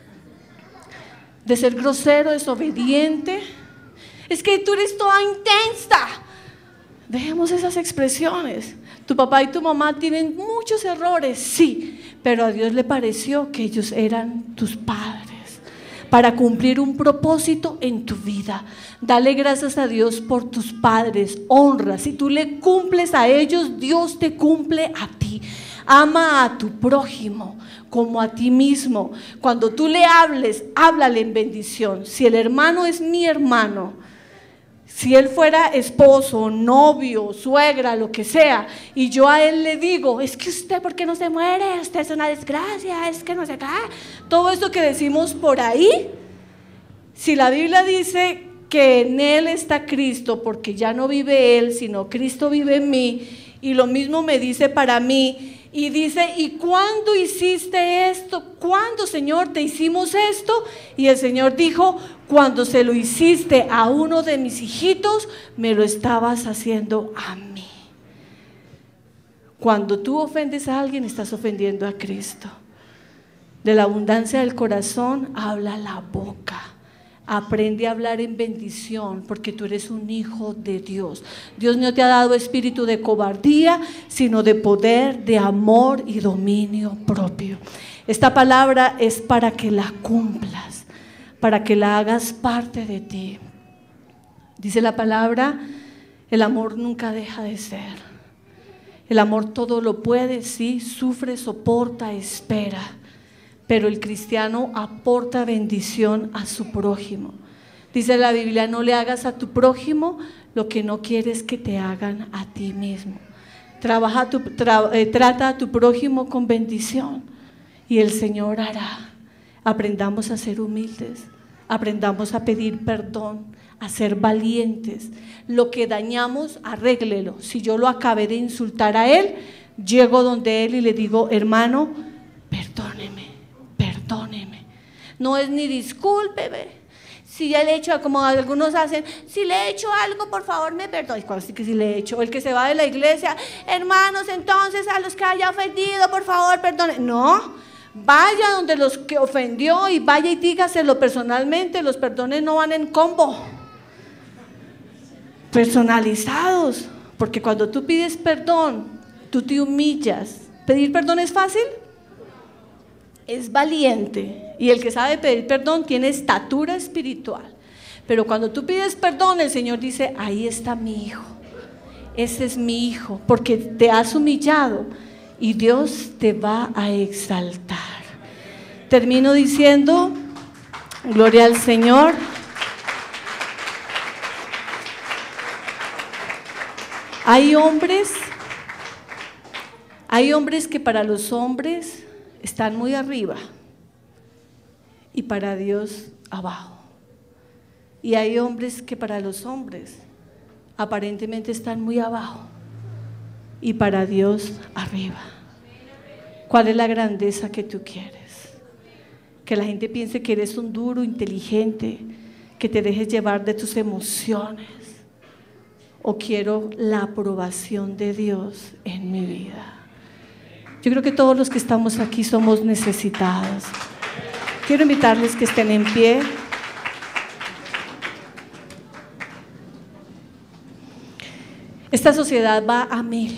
de ser grosero, desobediente. Es que tú eres toda intensa. Dejemos esas expresiones. Tu papá y tu mamá tienen muchos errores, sí, pero a Dios le pareció que ellos eran tus padres para cumplir un propósito en tu vida. Dale gracias a Dios por tus padres, honra. Si tú le cumples a ellos, Dios te cumple a ti. Ama a tu prójimo como a ti mismo. Cuando tú le hables, háblale en bendición. Si el hermano es mi hermano, si él fuera esposo, novio, suegra, lo que sea, y yo a él le digo: es que usted, ¿por qué no se muere? Usted es una desgracia, es que no se cae. Todo eso que decimos por ahí, si la Biblia dice que en él está Cristo, porque ya no vive él, sino Cristo vive en mí, y lo mismo me dice para mí, y dice: ¿y cuándo hiciste esto? ¿Cuándo, Señor, te hicimos esto? Y el Señor dijo: cuando se lo hiciste a uno de mis hijitos, me lo estabas haciendo a mí. Cuando tú ofendes a alguien, estás ofendiendo a Cristo. De la abundancia del corazón habla la boca. Aprende a hablar en bendición, porque tú eres un hijo de Dios. Dios no te ha dado espíritu de cobardía, sino de poder, de amor y dominio propio. Esta palabra es para que la cumplas, para que la hagas parte de ti. Dice la palabra: el amor nunca deja de ser. El amor todo lo puede, sí, sufre, soporta, espera. Pero el cristiano aporta bendición a su prójimo. Dice la Biblia: no le hagas a tu prójimo lo que no quieres que te hagan a ti mismo. Trata a tu prójimo con bendición y el Señor hará. Aprendamos a ser humildes, aprendamos a pedir perdón, a ser valientes. Lo que dañamos, arréglelo. Si yo lo acabé de insultar a él, llego donde él y le digo: hermano, perdóneme. No es ni discúlpeme. Si ya le he hecho, como algunos hacen, si le he hecho algo, por favor me perdone. Sí que si le he hecho. El que se va de la iglesia: hermanos, entonces a los que haya ofendido, por favor perdone. No, vaya donde los que ofendió y vaya y dígaselo personalmente. Los perdones no van en combo, personalizados. Porque cuando tú pides perdón, tú te humillas. ¿Pedir perdón es fácil? Es valiente, y el que sabe pedir perdón tiene estatura espiritual. Pero cuando tú pides perdón, el Señor dice: ahí está mi hijo, ese es mi hijo, porque te has humillado y Dios te va a exaltar. Termino diciendo, gloria al Señor. Hay hombres que para los hombres están muy arriba y para Dios abajo. Y hay hombres que para los hombres aparentemente están muy abajo y para Dios arriba. ¿Cuál es la grandeza que tú quieres? Que la gente piense que eres un duro, inteligente, que te dejes llevar de tus emociones. ¿O quiero la aprobación de Dios en mi vida? Yo creo que todos los que estamos aquí somos necesitados. Quiero invitarles que estén en pie. Esta sociedad va a 1000.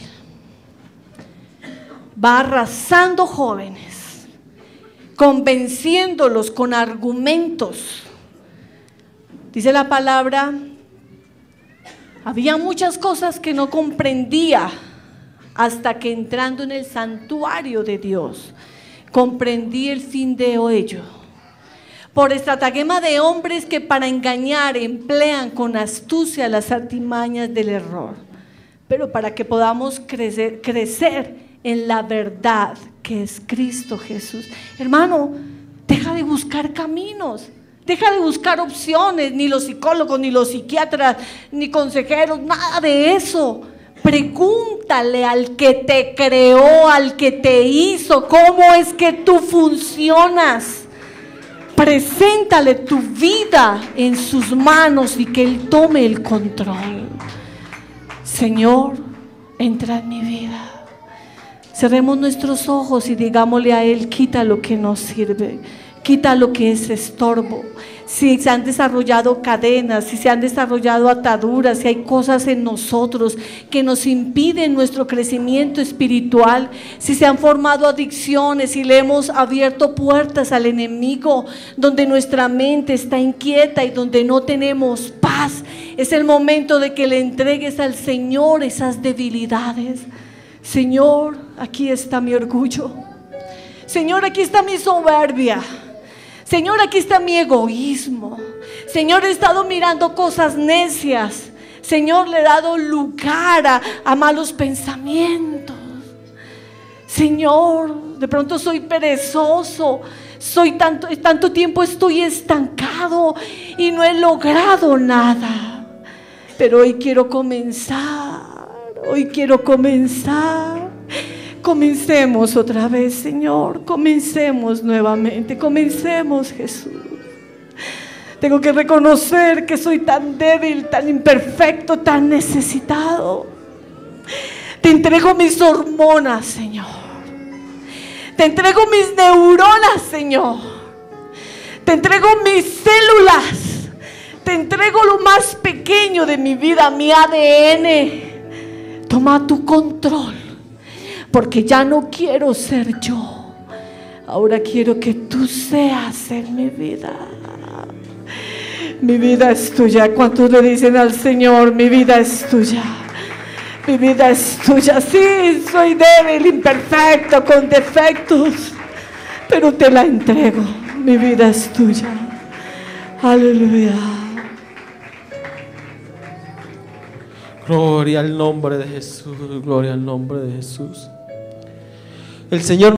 Va arrasando jóvenes, convenciéndolos con argumentos. Dice la palabra, había muchas cosas que no comprendía hasta que entrando en el santuario de Dios, comprendí el fin de ello. Por estratagema de hombres que para engañar emplean con astucia las artimañas del error, pero para que podamos crecer en la verdad que es Cristo Jesús. Hermano, deja de buscar caminos. Deja de buscar opciones, ni los psicólogos, ni los psiquiatras, ni consejeros, nada de eso. Pregúntale al que te creó, al que te hizo, cómo es que tú funcionas. Preséntale tu vida en sus manos y que Él tome el control. Señor, entra en mi vida. Cerremos nuestros ojos y digámosle a Él, quita lo que no sirve. Quita lo que es estorbo. Si se han desarrollado cadenas, si se han desarrollado ataduras, si hay cosas en nosotros que nos impiden nuestro crecimiento espiritual, si se han formado adicciones, si le hemos abierto puertas al enemigo, donde nuestra mente está inquieta y donde no tenemos paz, es el momento de que le entregues al Señor esas debilidades. Señor, aquí está mi orgullo. Señor, aquí está mi soberbia. Señor, aquí está mi egoísmo. Señor, he estado mirando cosas necias. Señor, le he dado lugar a malos pensamientos. Señor, de pronto soy perezoso. Tanto tiempo estoy estancado y no he logrado nada. Pero hoy quiero comenzar. Hoy quiero comenzar. Comencemos otra vez, Señor. Comencemos nuevamente. Comencemos, Jesús. Tengo que reconocer que soy tan débil, tan imperfecto, tan necesitado. Te entrego mis hormonas, Señor. Te entrego mis neuronas, Señor. Te entrego mis células. Te entrego lo más pequeño de mi vida, mi ADN. Toma tu control. Porque ya no quiero ser yo. Ahora quiero que tú seas en mi vida. Mi vida es tuya. ¿Cuántos le dicen al Señor, mi vida es tuya? Mi vida es tuya. Sí, soy débil, imperfecto, con defectos, pero te la entrego. Mi vida es tuya. Aleluya. Gloria al nombre de Jesús. Gloria al nombre de Jesús. El Señor